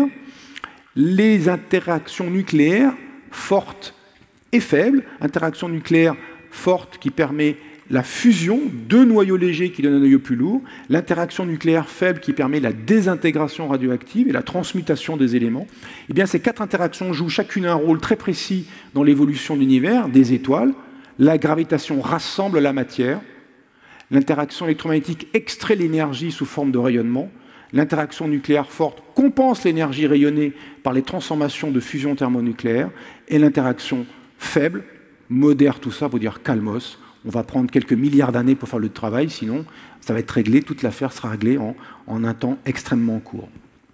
les interactions nucléaires fortes et faibles, interaction nucléaire forte qui permet la fusion de noyaux légers qui donnent un noyau plus lourd, l'interaction nucléaire faible qui permet la désintégration radioactive et la transmutation des éléments. Eh bien, ces quatre interactions jouent chacune un rôle très précis dans l'évolution de l'univers, des étoiles. La gravitation rassemble la matière, l'interaction électromagnétique extrait l'énergie sous forme de rayonnement, l'interaction nucléaire forte compense l'énergie rayonnée par les transformations de fusion thermonucléaire, et l'interaction faible modère tout ça pour dire calmos. On va prendre quelques milliards d'années pour faire le travail, sinon ça va être réglé, toute l'affaire sera réglée en, en un temps extrêmement court.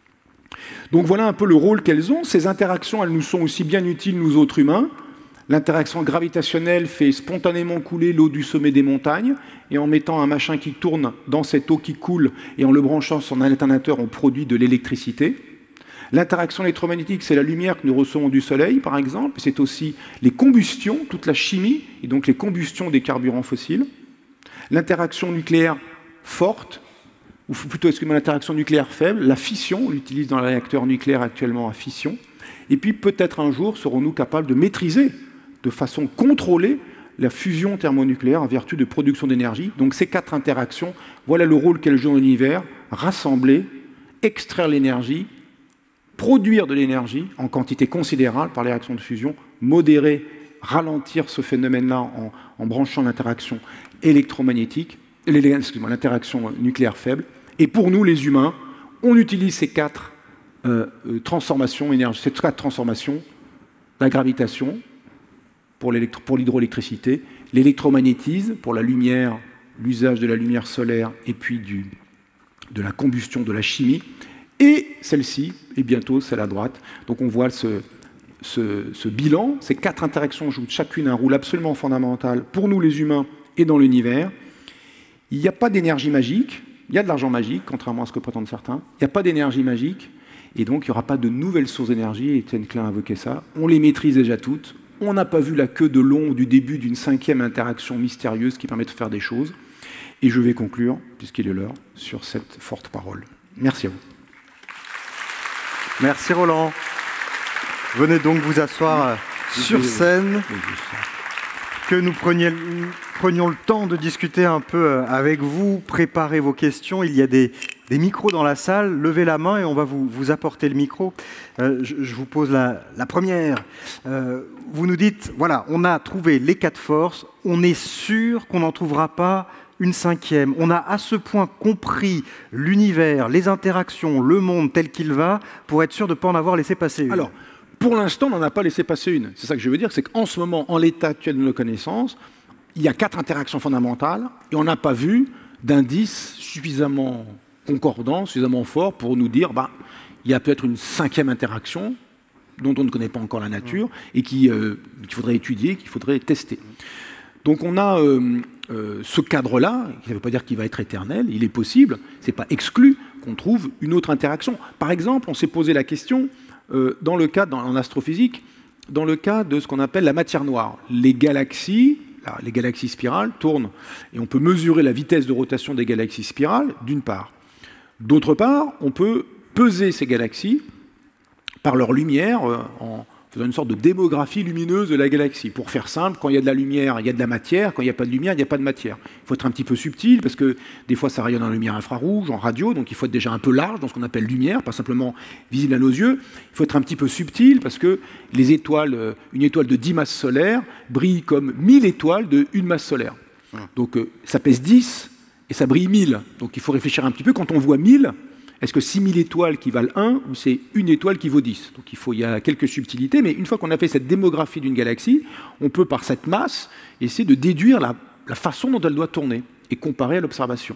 Donc voilà un peu le rôle qu'elles ont. Ces interactions, elles nous sont aussi bien utiles, nous autres humains. L'interaction gravitationnelle fait spontanément couler l'eau du sommet des montagnes, et en mettant un machin qui tourne dans cette eau qui coule, et en le branchant sur un alternateur, on produit de l'électricité. L'interaction électromagnétique, c'est la lumière que nous recevons du Soleil, par exemple. C'est aussi les combustions, toute la chimie, et donc les combustions des carburants fossiles. L'interaction nucléaire forte, ou plutôt, excusez-moi, l'interaction nucléaire faible, la fission, on l'utilise dans les réacteurs nucléaires actuellement à fission. Et puis peut-être un jour serons-nous capables de maîtriser de façon contrôlée la fusion thermonucléaire en vertu de production d'énergie. Donc ces quatre interactions, voilà le rôle qu'elles jouent dans l'univers: rassembler, extraire l'énergie, produire de l'énergie en quantité considérable par les réactions de fusion, modérer, ralentir ce phénomène-là en, en branchant l'interaction électromagnétique, excusez-moi, l'interaction nucléaire faible. Et pour nous, les humains, on utilise ces quatre euh, euh, transformations énergie, ces quatre transformations: la gravitation pour l'hydroélectricité, l'électromagnétisme pour la lumière, l'usage de la lumière solaire et puis du, de la combustion de la chimie, et celle-ci, et bientôt celle à droite. Donc on voit ce, ce, ce bilan. Ces quatre interactions jouent chacune un rôle absolument fondamental pour nous les humains et dans l'univers. Il n'y a pas d'énergie magique, il y a de l'argent magique, contrairement à ce que prétendent certains. Il n'y a pas d'énergie magique, et donc il n'y aura pas de nouvelles sources d'énergie, Étienne Klein a évoqué ça. On les maîtrise déjà toutes. On n'a pas vu la queue de long du début d'une cinquième interaction mystérieuse qui permet de faire des choses. Et je vais conclure, puisqu'il est l'heure, sur cette forte parole. Merci à vous. Merci Roland. Venez donc vous asseoir sur scène. Que nous prenions, prenions le temps de discuter un peu avec vous, préparer vos questions. Il y a des, des micros dans la salle. Levez la main et on va vous, vous apporter le micro. Euh, je, je vous pose la, la première. Euh, vous nous dites, voilà, on a trouvé les quatre forces. On est sûr qu'on n'en trouvera pas une cinquième. On a à ce point compris l'univers, les interactions, le monde tel qu'il va, pour être sûr de ne pas en avoir laissé passer une. Alors, pour l'instant, on n'en a pas laissé passer une. C'est ça que je veux dire, c'est qu'en ce moment, en l'état actuel de nos connaissances, il y a quatre interactions fondamentales et on n'a pas vu d'indices suffisamment concordants, suffisamment forts pour nous dire bah, il y a peut-être une cinquième interaction dont on ne connaît pas encore la nature et qui, euh, qu'il faudrait étudier, qu'il faudrait tester. Donc on a euh, euh, ce cadre-là, ça ne veut pas dire qu'il va être éternel, il est possible, ce n'est pas exclu qu'on trouve une autre interaction. Par exemple, on s'est posé la question, euh, dans le cas, dans, en astrophysique, dans le cas de ce qu'on appelle la matière noire. Les galaxies, là, les galaxies spirales tournent, et on peut mesurer la vitesse de rotation des galaxies spirales, d'une part. D'autre part, on peut peser ces galaxies par leur lumière euh, en faisant une sorte de démographie lumineuse de la galaxie. Pour faire simple, quand il y a de la lumière, il y a de la matière. Quand il n'y a pas de lumière, il n'y a pas de matière. Il faut être un petit peu subtil, parce que des fois, ça rayonne en lumière infrarouge, en radio, donc il faut être déjà un peu large dans ce qu'on appelle lumière, pas simplement visible à nos yeux. Il faut être un petit peu subtil, parce que les étoiles, une étoile de dix masses solaires brille comme mille étoiles de une masse solaire. Donc ça pèse dix, et ça brille mille. Donc il faut réfléchir un petit peu. Quand on voit mille, est-ce que six mille étoiles qui valent un ou c'est une étoile qui vaut dix? Donc il, faut, il y a quelques subtilités, mais une fois qu'on a fait cette démographie d'une galaxie, on peut par cette masse essayer de déduire la, la façon dont elle doit tourner et comparer à l'observation.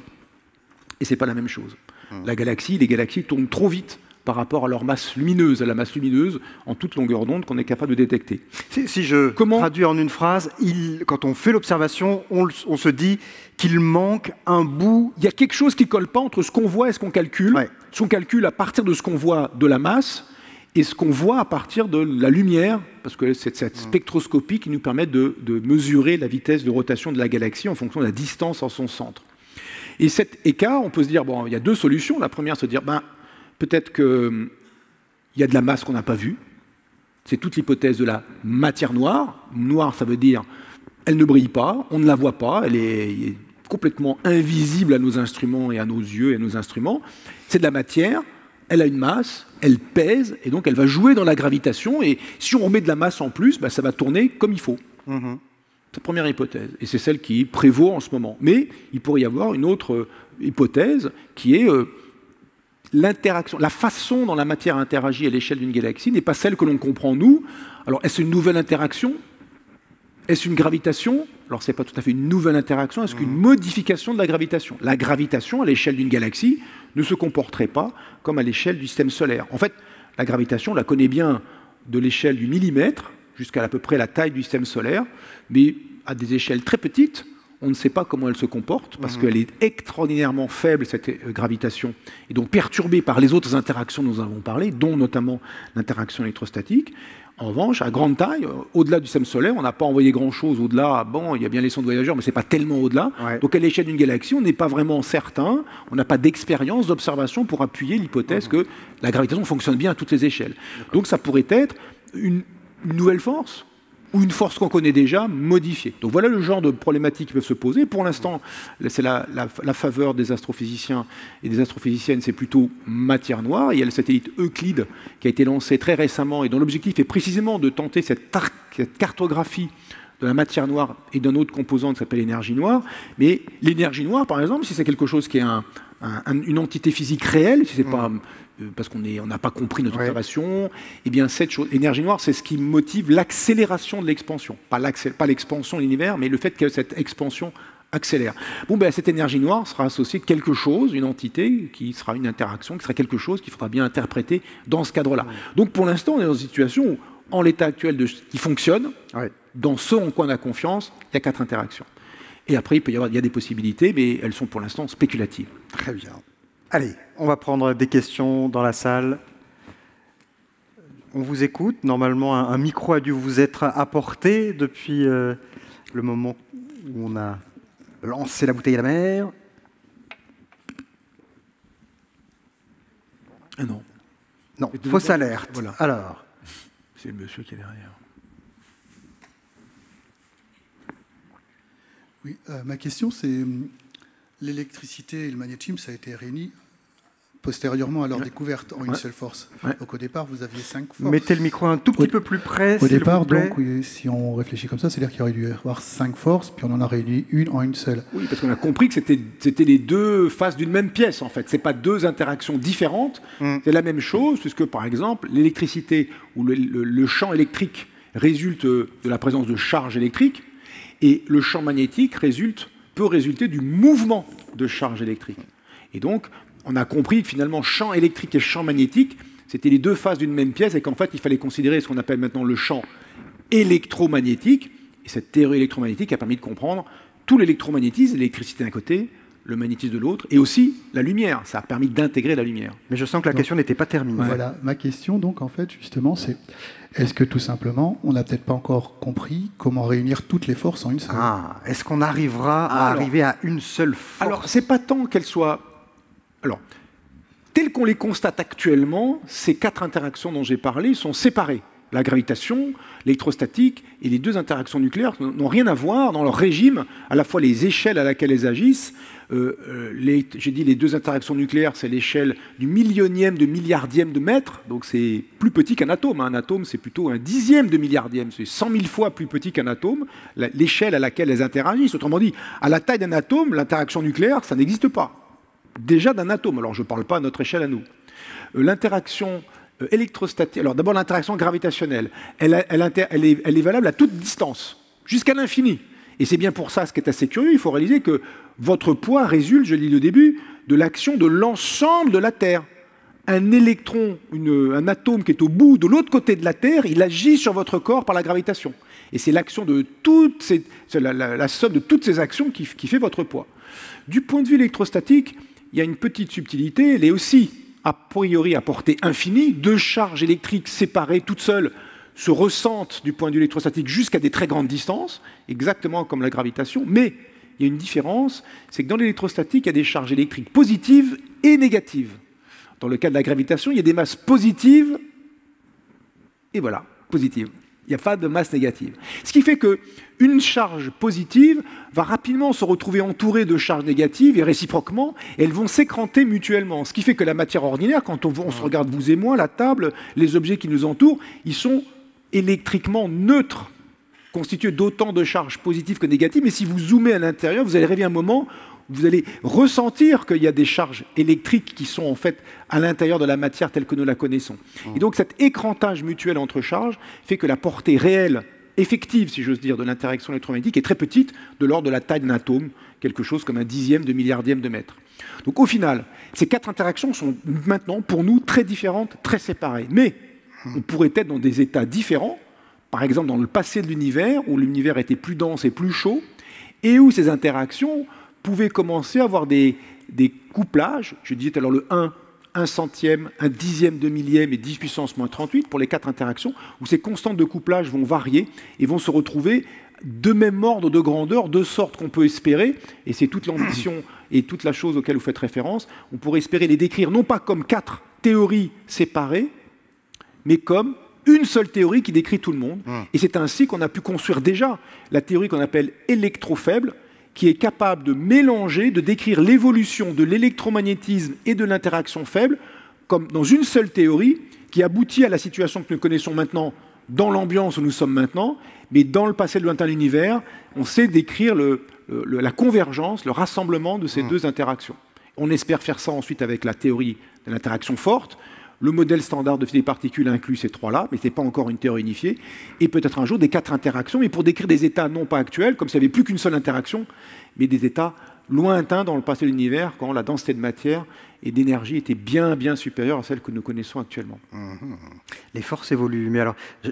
Et ce n'est pas la même chose. La galaxie, les galaxies tournent trop vite par rapport à leur masse lumineuse, à la masse lumineuse en toute longueur d'onde qu'on est capable de détecter. Si, si je Comment traduis en une phrase, il, quand on fait l'observation, on, on se dit qu'il manque un bout. Il y a quelque chose qui ne colle pas entre ce qu'on voit et ce qu'on calcule. Ouais. Ce qu'on calcule à partir de ce qu'on voit de la masse et ce qu'on voit à partir de la lumière, parce que c'est cette spectroscopie qui nous permet de, de mesurer la vitesse de rotation de la galaxie en fonction de la distance en son centre. Et cet écart, on peut se dire, bon, il y a deux solutions. La première, c'est de dire, ben, peut-être qu'il y a de la masse qu'on n'a pas vue. C'est toute l'hypothèse de la matière noire. Noire, ça veut dire elle ne brille pas, on ne la voit pas, elle est, elle est complètement invisible à nos instruments et à nos yeux et à nos instruments. C'est de la matière, elle a une masse, elle pèse, et donc elle va jouer dans la gravitation. Et si on remet de la masse en plus, ben, ça va tourner comme il faut. Mmh. C'est la première hypothèse, et c'est celle qui prévaut en ce moment. Mais il pourrait y avoir une autre hypothèse qui est... Euh, l'interaction, la façon dont la matière interagit à l'échelle d'une galaxie n'est pas celle que l'on comprend nous. Alors, est-ce une nouvelle interaction? Est-ce une gravitation? Alors, ce n'est pas tout à fait une nouvelle interaction. Est-ce qu'une modification de la gravitation? La gravitation, à l'échelle d'une galaxie, ne se comporterait pas comme à l'échelle du système solaire. En fait, la gravitation, on la connaît bien de l'échelle du millimètre jusqu'à à peu près la taille du système solaire, mais à des échelles très petites, on ne sait pas comment elle se comporte, parce mmh. qu'elle est extraordinairement faible, cette euh, gravitation, et donc perturbée par les autres interactions dont nous avons parlé, dont notamment l'interaction électrostatique. En revanche, à grande taille, euh, au-delà du système solaire, on n'a pas envoyé grand-chose au-delà. Bon, il y a bien les sondes voyageurs, mais ce n'est pas tellement au-delà. Ouais. Donc à l'échelle d'une galaxie, on n'est pas vraiment certain, on n'a pas d'expérience, d'observation pour appuyer l'hypothèse mmh. que la gravitation fonctionne bien à toutes les échelles. Donc ça pourrait être une, une nouvelle force, ou une force qu'on connaît déjà, modifiée. Donc voilà le genre de problématiques qui peuvent se poser. Pour l'instant, c'est la, la, la faveur des astrophysiciens et des astrophysiciennes, c'est plutôt matière noire. Il y a le satellite Euclide qui a été lancé très récemment et dont l'objectif est précisément de tenter cette, cette cartographie de la matière noire et d'un autre composant qui s'appelle l'énergie noire. Mais l'énergie noire, par exemple, si c'est quelque chose qui est un, un, une entité physique réelle, si c'est mmh. pas... parce qu'on n'a pas compris notre ouais. observation, eh bien cette chose, l'énergie noire, c'est ce qui motive l'accélération de l'expansion. Pas l'expansion de l'univers, mais le fait que cette expansion accélère. Bon, ben, cette énergie noire sera associée à quelque chose, une entité, qui sera une interaction, qui sera quelque chose qu'il faudra bien interpréter dans ce cadre-là. Ouais. Donc pour l'instant, on est dans une situation où, en l'état actuel de, qui fonctionne, ouais. dans ce en quoi on a confiance, il y a quatre interactions. Et après, il peut y avoir il y a des possibilités, mais elles sont pour l'instant spéculatives. Très bien. Allez, on va prendre des questions dans la salle. On vous écoute. Normalement, un, un micro a dû vous être apporté depuis euh, le moment où on a lancé la bouteille à la mer. Ah non. Non, fausse alerte. Voilà. Alors. C'est le monsieur qui est derrière. Oui, euh, ma question, c'est... L'électricité et le magnétisme, ça a été réuni postérieurement à leur ouais. découverte en ouais. une seule force. Ouais. Donc au départ, vous aviez cinq forces. Mettez le micro un tout petit au, peu plus près. Au départ, donc, oui, si on réfléchit comme ça, c'est-à-dire qu'il y aurait dû y avoir cinq forces, puis on en a réuni une en une seule. Oui, parce qu'on a compris que c'était, c'était les deux faces d'une même pièce, en fait. Ce n'est pas deux interactions différentes, mm. c'est la même chose, puisque, par exemple, l'électricité ou le, le, le champ électrique résulte de la présence de charges électriques, et le champ magnétique résulte peut résulter du mouvement de charge électrique. Et donc, on a compris que finalement, champ électrique et champ magnétique, c'était les deux faces d'une même pièce et qu'en fait, il fallait considérer ce qu'on appelle maintenant le champ électromagnétique. Et cette théorie électromagnétique a permis de comprendre tout l'électromagnétisme, l'électricité d'un côté, le magnétisme de l'autre, et aussi la lumière. Ça a permis d'intégrer la lumière. Mais je sens que la donc, question n'était pas terminée. Voilà, ma question, donc, en fait, justement, c'est est-ce que tout simplement, on n'a peut-être pas encore compris comment réunir toutes les forces en une seule? Ah, est-ce qu'on arrivera à alors, arriver à une seule force? Alors, c'est pas tant qu'elle soit... Alors, telles qu'on les constate actuellement, ces quatre interactions dont j'ai parlé sont séparées. La gravitation, l'électrostatique et les deux interactions nucléaires n'ont rien à voir dans leur régime, à la fois les échelles à laquelle elles agissent. Euh, euh, les, j'ai dit les deux interactions nucléaires, c'est l'échelle du millionième de milliardième de mètre, donc c'est plus petit qu'un atome. Un atome, c'est plutôt un dixième de milliardième, c'est cent mille fois plus petit qu'un atome, la, l'échelle à laquelle elles interagissent. Autrement dit, à la taille d'un atome, l'interaction nucléaire, ça n'existe pas. Déjà d'un atome, alors je ne parle pas à notre échelle à nous. Euh, l'interaction électrostatique, alors d'abord l'interaction gravitationnelle, elle, elle, inter, elle, est, elle est valable à toute distance, jusqu'à l'infini. Et c'est bien pour ça, ce qui est assez curieux, il faut réaliser que votre poids résulte, je l'ai dit au début, de l'action de l'ensemble de la Terre. Un électron, une, un atome qui est au bout, de l'autre côté de la Terre, il agit sur votre corps par la gravitation. Et c'est l'action de toutes ces, c'est la, la, la somme de toutes ces actions qui, qui fait votre poids. Du point de vue électrostatique, il y a une petite subtilité, elle est aussi a priori à portée infinie, deux charges électriques séparées toutes seules se ressentent du point de vue électrostatique jusqu'à des très grandes distances, exactement comme la gravitation, mais il y a une différence, c'est que dans l'électrostatique, il y a des charges électriques positives et négatives. Dans le cas de la gravitation, il y a des masses positives, et voilà, positives. Il n'y a pas de masse négative. Ce qui fait qu'une charge positive va rapidement se retrouver entourée de charges négatives et réciproquement, elles vont s'écranter mutuellement. Ce qui fait que la matière ordinaire, quand on, on se regarde vous et moi, la table, les objets qui nous entourent, ils sont électriquement neutres, constitués d'autant de charges positives que négatives. Mais si vous zoomez à l'intérieur, vous allez arriver à un moment où vous allez ressentir qu'il y a des charges électriques qui sont en fait à l'intérieur de la matière telle que nous la connaissons. Et donc cet écrantage mutuel entre charges fait que la portée réelle, effective, si j'ose dire, de l'interaction électromagnétique est très petite, de l'ordre de la taille d'un atome, quelque chose comme un dixième de milliardième de mètre. Donc au final, ces quatre interactions sont maintenant, pour nous, très différentes, très séparées. Mais on pourrait être dans des états différents, par exemple dans le passé de l'univers, où l'univers était plus dense et plus chaud, et où ces interactions pouvaient commencer à avoir des, des couplages. Je disais tout à l'heure le un, un centième, un dixième de millième et dix puissance moins trente-huit pour les quatre interactions, où ces constantes de couplage vont varier et vont se retrouver de même ordre de grandeur, de sorte qu'on peut espérer, et c'est toute l'ambition et toute la chose auquel vous faites référence, on pourrait espérer les décrire non pas comme quatre théories séparées, mais comme une seule théorie qui décrit tout le monde. Mmh. Et c'est ainsi qu'on a pu construire déjà la théorie qu'on appelle électrofaible, qui est capable de mélanger, de décrire l'évolution de l'électromagnétisme et de l'interaction faible, comme dans une seule théorie, qui aboutit à la situation que nous connaissons maintenant, dans l'ambiance où nous sommes maintenant, mais dans le passé lointain de l'univers, on sait décrire le, le, la convergence, le rassemblement de ces mmh. deux interactions. On espère faire ça ensuite avec la théorie de l'interaction forte. Le modèle standard de physique des particules inclut ces trois-là, mais ce n'est pas encore une théorie unifiée. Et peut-être un jour des quatre interactions, mais pour décrire des états non pas actuels, comme s'il n'y avait plus qu'une seule interaction, mais des états lointains dans le passé de l'univers, quand la densité de matière et d'énergie était bien, bien supérieure à celle que nous connaissons actuellement. Mmh. Les forces évoluent. Mais alors,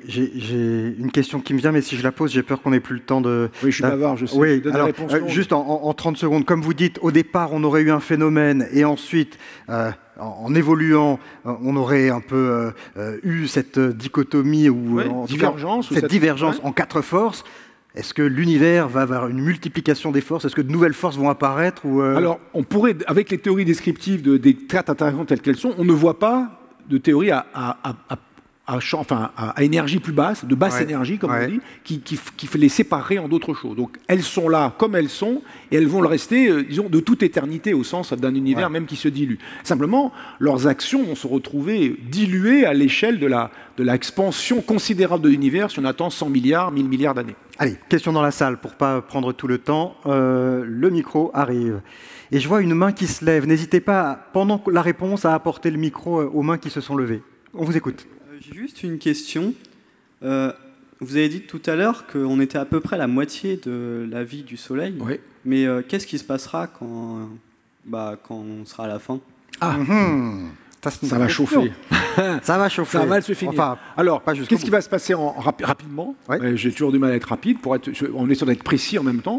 j'ai une question qui me vient, mais si je la pose, j'ai peur qu'on n'ait plus le temps de... Oui, je suis bavard, je sais. Oui, je alors, réponse euh, juste en, en trente secondes, comme vous dites, au départ, on aurait eu un phénomène, et ensuite, euh, en, en évoluant, on aurait un peu euh, eu cette dichotomie, ou ouais, en divergence, cas, cette, cette divergence ouais. en quatre forces. Est-ce que l'univers va avoir une multiplication des forces? Est-ce que de nouvelles forces vont apparaître ou euh... Alors, on pourrait, avec les théories descriptives de, des quatre interactions telles qu'elles sont, on ne voit pas de théorie à, à, à, à, à, enfin, à, à énergie plus basse, de basse ouais. énergie, comme ouais. on dit, qui, qui, qui les séparer en d'autres choses. Donc, elles sont là comme elles sont, et elles vont le rester, euh, disons, de toute éternité, au sens d'un univers ouais. même qui se dilue. Simplement, leurs actions vont se retrouver diluées à l'échelle de la, de l'expansion considérable de l'univers, si on attend cent milliards, mille milliards d'années. Allez, question dans la salle, pour ne pas prendre tout le temps. Euh, le micro arrive. Et je vois une main qui se lève. N'hésitez pas, pendant la réponse, à apporter le micro aux mains qui se sont levées. On vous écoute. Euh, J'ai juste une question. Euh, vous avez dit tout à l'heure qu'on était à peu près la moitié de la vie du Soleil. Oui. Mais euh, qu'est-ce qui se passera quand, bah, quand on sera à la fin? Ah mmh. Ça, ça va chauffer. Ça va chauffer. Ça va se finir. Enfin, alors, qu'est-ce qui va se passer en, rapi rapidement ouais. euh, J'ai toujours du mal à être rapide, pour être, on est sûr d'être précis en même temps.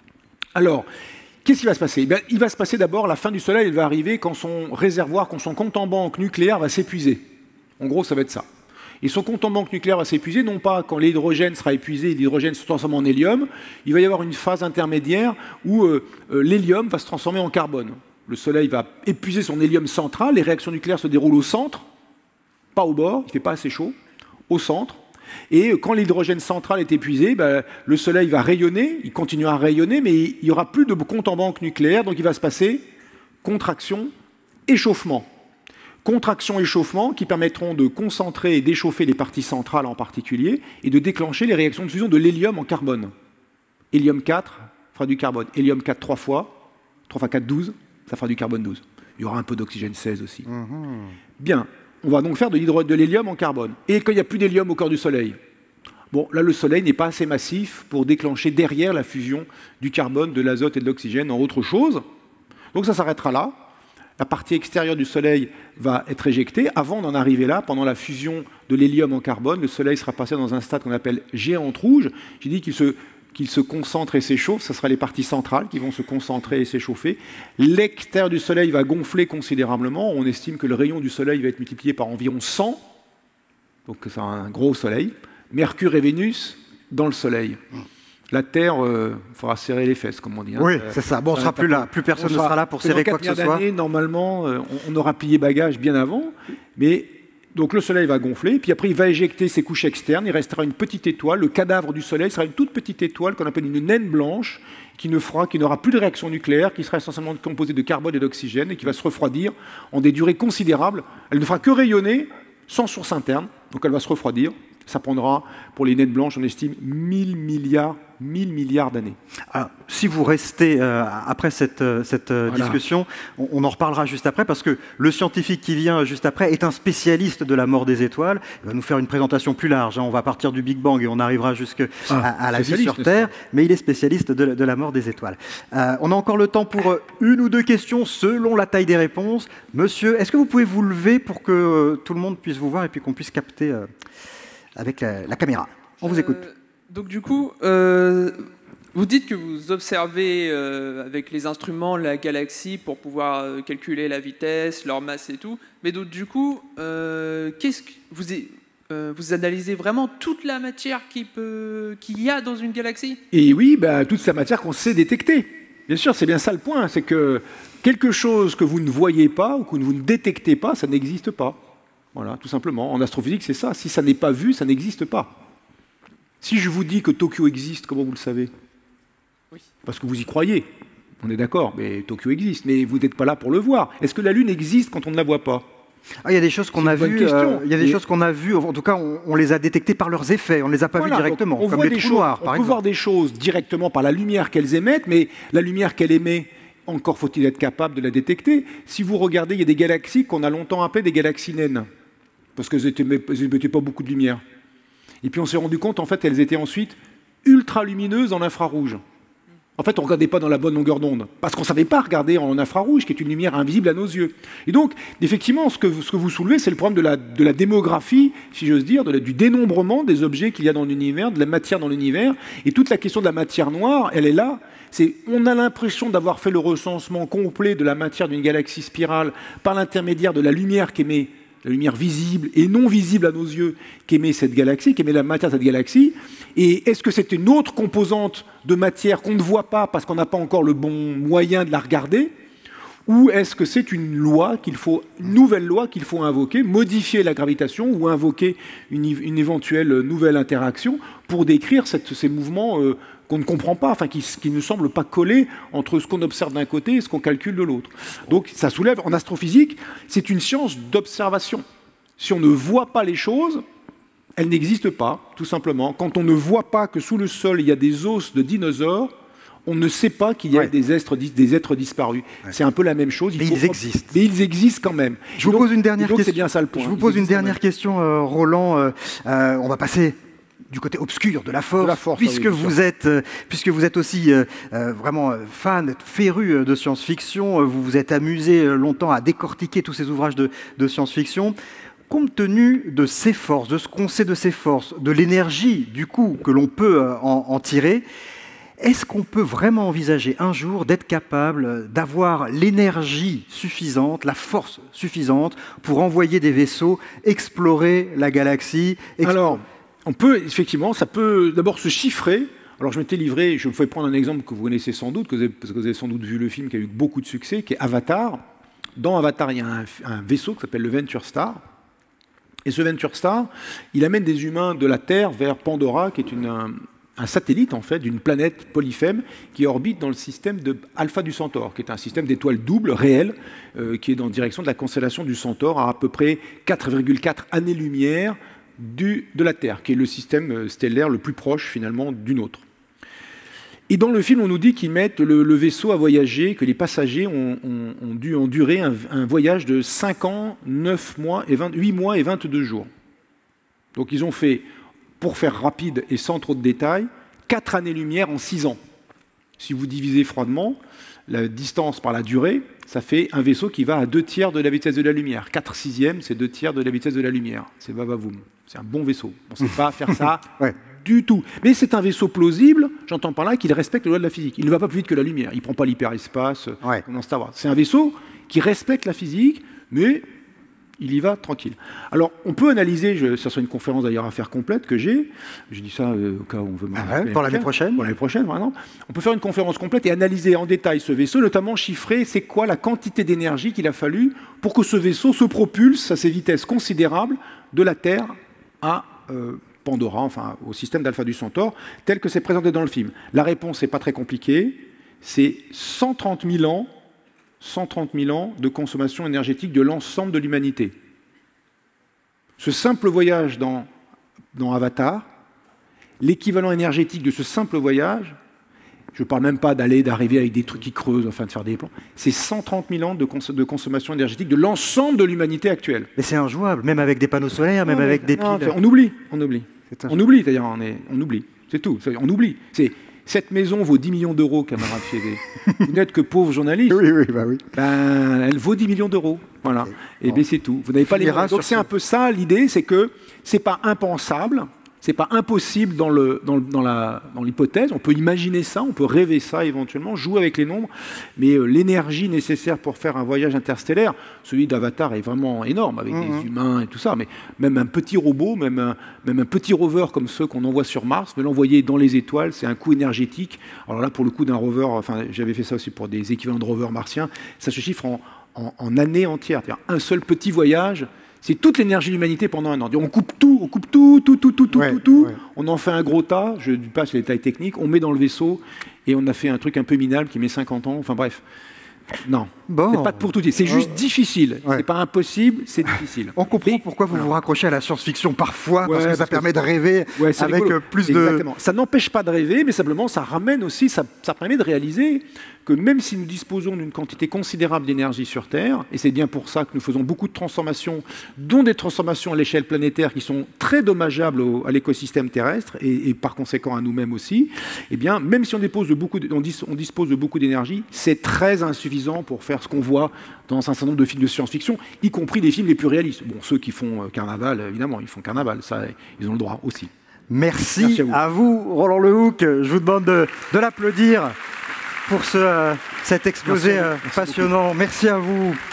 Alors, qu'est-ce qui va se passer? Ben, il va se passer d'abord, la fin du Soleil, elle va arriver quand son réservoir, quand son compte en banque nucléaire va s'épuiser. En gros, ça va être ça. Et son compte en banque nucléaire va s'épuiser, non pas quand l'hydrogène sera épuisé, l'hydrogène se transforme en hélium, il va y avoir une phase intermédiaire où euh, euh, l'hélium va se transformer en carbone. Le Soleil va épuiser son hélium central, les réactions nucléaires se déroulent au centre, pas au bord, il ne fait pas assez chaud, au centre. Et quand l'hydrogène central est épuisé, ben, le Soleil va rayonner, il continuera à rayonner, mais il n'y aura plus de compte en banque nucléaire, donc il va se passer contraction, échauffement. Contraction, échauffement qui permettront de concentrer et d'échauffer les parties centrales en particulier, et de déclencher les réactions de fusion de l'hélium en carbone. Hélium quatre fera du carbone. Hélium quatre trois fois, trois fois quatre, douze. Ça fera du carbone douze. Il y aura un peu d'oxygène seize aussi. Mmh. Bien, on va donc faire de l'hélium en carbone. Et quand il n'y a plus d'hélium au cœur du Soleil, bon, là, le Soleil n'est pas assez massif pour déclencher derrière la fusion du carbone, de l'azote et de l'oxygène en autre chose. Donc ça s'arrêtera là. La partie extérieure du Soleil va être éjectée. Avant d'en arriver là, pendant la fusion de l'hélium en carbone, le Soleil sera passé dans un stade qu'on appelle géante rouge. J'ai dit qu'il se... qu'il se concentre et s'échauffe, ce sera les parties centrales qui vont se concentrer et s'échauffer. L'extérieur du Soleil va gonfler considérablement. On estime que le rayon du Soleil va être multiplié par environ cent. Donc c'est un gros Soleil. Mercure et Vénus dans le Soleil. La Terre, il euh, faudra serrer les fesses, comme on dit. Hein. Oui, c'est ça. Bon, on ne sera plus là. Plus personne ne sera là pour serrer quoi que ce soit. Normalement, euh, on, on aura plié bagages bien avant. Mais... donc le Soleil va gonfler, puis après il va éjecter ses couches externes, il restera une petite étoile, le cadavre du Soleil sera une toute petite étoile qu'on appelle une naine blanche, qui ne fera, qui n'aura plus de réaction nucléaire, qui sera essentiellement composée de carbone et d'oxygène, et qui va se refroidir en des durées considérables. Elle ne fera que rayonner, sans source interne, donc elle va se refroidir. Ça prendra, pour les naines blanches, on estime mille milliards, mille milliards d'années. Si vous restez euh, après cette, cette voilà. discussion, on, on en reparlera juste après, parce que le scientifique qui vient juste après est un spécialiste de la mort des étoiles. Il va nous faire une présentation plus large. Hein. On va partir du Big Bang et on arrivera jusqu'à ah, à la vie sur Terre, mais il est spécialiste de, de la mort des étoiles. Euh, on a encore le temps pour une ou deux questions selon la taille des réponses. Monsieur, est-ce que vous pouvez vous lever pour que euh, tout le monde puisse vous voir et puis qu'on puisse capter... Euh, avec la, la caméra. On vous écoute. Euh, donc du coup, euh, Vous dites que vous observez euh, avec les instruments la galaxie pour pouvoir euh, calculer la vitesse, leur masse et tout. Mais donc, du coup, euh, qu'est-ce que vous, euh, vous analysez vraiment toute la matière qu'il peut, qu'il y a dans une galaxie? Et oui, bah, toute la matière qu'on sait détecter. Bien sûr, c'est bien ça le point. C'est que quelque chose que vous ne voyez pas ou que vous ne détectez pas, ça n'existe pas. Voilà, tout simplement. En astrophysique, c'est ça. Si ça n'est pas vu, ça n'existe pas. Si je vous dis que Tokyo existe, comment vous le savez? Oui. Parce que vous y croyez. On est d'accord, mais Tokyo existe. Mais vous n'êtes pas là pour le voir. Est-ce que la Lune existe quand on ne la voit pas? Ah, il y a des choses qu'on a vues. Euh, il y a des Et... choses qu'on a vues. En tout cas, on, on les a détectées par leurs effets. On ne les a pas voilà, vues directement. On, comme les trous noirs, par on exemple. peut voir des choses directement par la lumière qu'elles émettent, mais la lumière qu'elle émet, encore faut-il être capable de la détecter. Si vous regardez, il y a des galaxies qu'on a longtemps appelées des galaxies naines, parce qu'elles n'émettaient pas beaucoup de lumière. Et puis on s'est rendu compte, en fait, qu'elles étaient ensuite ultra lumineuses en infrarouge. En fait, on ne regardait pas dans la bonne longueur d'onde, parce qu'on ne savait pas regarder en infrarouge, qui est une lumière invisible à nos yeux. Et donc, effectivement, ce que, ce que vous soulevez, c'est le problème de la, de la démographie, si j'ose dire, de la, du dénombrement des objets qu'il y a dans l'univers, de la matière dans l'univers. Et toute la question de la matière noire, elle est là. C'est, on a l'impression d'avoir fait le recensement complet de la matière d'une galaxie spirale par l'intermédiaire de la lumière qu'émet, la lumière visible et non visible à nos yeux qu'émet cette galaxie, qu'émet la matière de cette galaxie. Et est-ce que c'est une autre composante de matière qu'on ne voit pas parce qu'on n'a pas encore le bon moyen de la regarder? Ou est-ce que c'est une loi qu'il faut, une nouvelle loi qu'il faut invoquer, modifier la gravitation ou invoquer une, une éventuelle nouvelle interaction pour décrire cette, ces mouvements euh, qu'on ne comprend pas, enfin qui, qui ne semblent pas coller entre ce qu'on observe d'un côté et ce qu'on calcule de l'autre. Donc ça soulève, en astrophysique, c'est une science d'observation. Si on ne voit pas les choses, elles n'existent pas, tout simplement. Quand on ne voit pas que sous le sol, il y a des os de dinosaures, on ne sait pas qu'il y a ouais. des, êtres, des êtres disparus. Ouais. C'est un peu la même chose. Il mais faut... ils existent. Mais ils existent quand même. Je vous donc, pose une dernière donc question. C'est bien ça le point. Je vous pose une dernière question, euh, Roland. Euh, euh, on va passer du côté obscur de la force, de la force puisque, oui, vous êtes, euh, puisque vous êtes aussi euh, euh, vraiment fan, féru de science-fiction. Vous vous êtes amusé longtemps à décortiquer tous ces ouvrages de, de science-fiction. Compte tenu de ces forces, de ce qu'on sait de ces forces, de l'énergie, du coup, que l'on peut en, en tirer, est-ce qu'on peut vraiment envisager un jour d'être capable d'avoir l'énergie suffisante, la force suffisante pour envoyer des vaisseaux explorer la galaxie? Exp... Alors, on peut, effectivement, ça peut d'abord se chiffrer. Alors, je m'étais livré, je me fais prendre un exemple que vous connaissez sans doute, que vous avez, parce que vous avez sans doute vu le film qui a eu beaucoup de succès, qui est Avatar. Dans Avatar, il y a un, un vaisseau qui s'appelle le Venture Star. Et ce Venture Star, il amène des humains de la Terre vers Pandora, qui est une, un, un satellite, en fait, d'une planète Polyphème, qui orbite dans le système de Alpha du Centaure, qui est un système d'étoiles doubles, réel, euh, qui est dans la direction de la constellation du Centaure, à à peu près quatre virgule quatre années-lumière du, de la Terre, qui est le système stellaire le plus proche, finalement, du nôtre. Et dans le film, on nous dit qu'ils mettent le, le vaisseau à voyager, que les passagers ont, ont, ont dû endurer un, un voyage de cinq ans, neuf mois et vingt, huit mois et vingt-deux jours. Donc ils ont fait, pour faire rapide et sans trop de détails, quatre années-lumière en six ans. Si vous divisez froidement la distance par la durée, ça fait un vaisseau qui va à deux tiers de la vitesse de la lumière. quatre sixièmes, c'est deux tiers de la vitesse de la lumière. C'est vavavoum. C'est un bon vaisseau. On ne sait pas faire ça ouais. du tout. Mais c'est un vaisseau plausible, j'entends par là, qu'il respecte les lois de la physique. Il ne va pas plus vite que la lumière. Il ne prend pas l'hyperespace. Ouais. C'est un vaisseau qui respecte la physique, mais il y va tranquille. Alors, on peut analyser, je, ça sera une conférence d'ailleurs à faire complète que j'ai, je dis ça euh, au cas où on veut... Ah ouais, pour l'année prochaine Pour l'année prochaine, vraiment. On peut faire une conférence complète et analyser en détail ce vaisseau, notamment chiffrer c'est quoi la quantité d'énergie qu'il a fallu pour que ce vaisseau se propulse à ces vitesses considérables de la Terre à euh, Pandora, enfin au système d'Alpha du Centaure, tel que c'est présenté dans le film. La réponse n'est pas très compliquée, c'est cent trente mille ans cent trente mille ans de consommation énergétique de l'ensemble de l'humanité. Ce simple voyage dans, dans Avatar, l'équivalent énergétique de ce simple voyage, je ne parle même pas d'aller, d'arriver avec des trucs qui creusent, enfin de faire des plans, c'est cent trente mille ans de, cons de consommation énergétique de l'ensemble de l'humanité actuelle. Mais c'est injouable, même avec des panneaux solaires, même non, avec des non, piles. On oublie, on oublie. On oublie, c'est-à-dire on, est, on oublie, c'est tout, on oublie. C'est... Cette maison vaut dix millions d'euros, camarade Févé. Vous n'êtes que pauvre journaliste. Oui, oui, bah oui. Ben, elle vaut dix millions d'euros. Voilà. Et bon. bien c'est tout. Vous n'avez pas les moyens. Donc c'est un peu ça l'idée, c'est que c'est pas impensable C'est pas impossible dans le, dans, le, dans, la, dans l'hypothèse. On peut imaginer ça, on peut rêver ça éventuellement, jouer avec les nombres, mais euh, l'énergie nécessaire pour faire un voyage interstellaire, celui d'Avatar est vraiment énorme, avec mmh. des humains et tout ça, mais même un petit robot, même un, même un petit rover comme ceux qu'on envoie sur Mars, mais l'envoyer dans les étoiles, c'est un coût énergétique. Alors là, pour le coup d'un rover, enfin, j'avais fait ça aussi pour des équivalents de rovers martiens, ça se chiffre en, en, en années entières. C'est-à-dire un seul petit voyage, c'est toute l'énergie de l'humanité pendant un an. On coupe tout, on coupe tout, tout, tout, tout, tout, ouais, tout, tout. Ouais. On en fait un gros tas, je ne dis pas sur les détails techniques, on met dans le vaisseau et on a fait un truc un peu minable qui met cinquante ans. Enfin bref, non, bon. C'est pas pour tout dire. C'est juste oh. difficile. Ouais. C'est pas impossible, c'est difficile. On comprend pourquoi vous vous raccrochez à la science-fiction parfois, ouais, parce que ça parce permet que... de rêver ouais, avec rigolo. plus de... Exactement. Ça n'empêche pas de rêver, mais simplement ça ramène aussi, ça, ça permet de réaliser que même si nous disposons d'une quantité considérable d'énergie sur Terre, et c'est bien pour ça que nous faisons beaucoup de transformations, dont des transformations à l'échelle planétaire qui sont très dommageables au, à l'écosystème terrestre, et, et par conséquent à nous-mêmes aussi, eh bien, même si on, dépose de beaucoup de, on, dis, on dispose de beaucoup d'énergie, c'est très insuffisant pour faire ce qu'on voit dans un certain nombre de films de science-fiction, y compris des films les plus réalistes. Bon, ceux qui font euh, Carnaval, évidemment, ils font Carnaval, ça, ils ont le droit aussi. Merci, Merci à, vous. à vous, Roland Lehoucq. Je vous demande de, de l'applaudir pour ce, euh, cet exposé Merci euh, passionnant. Merci à vous.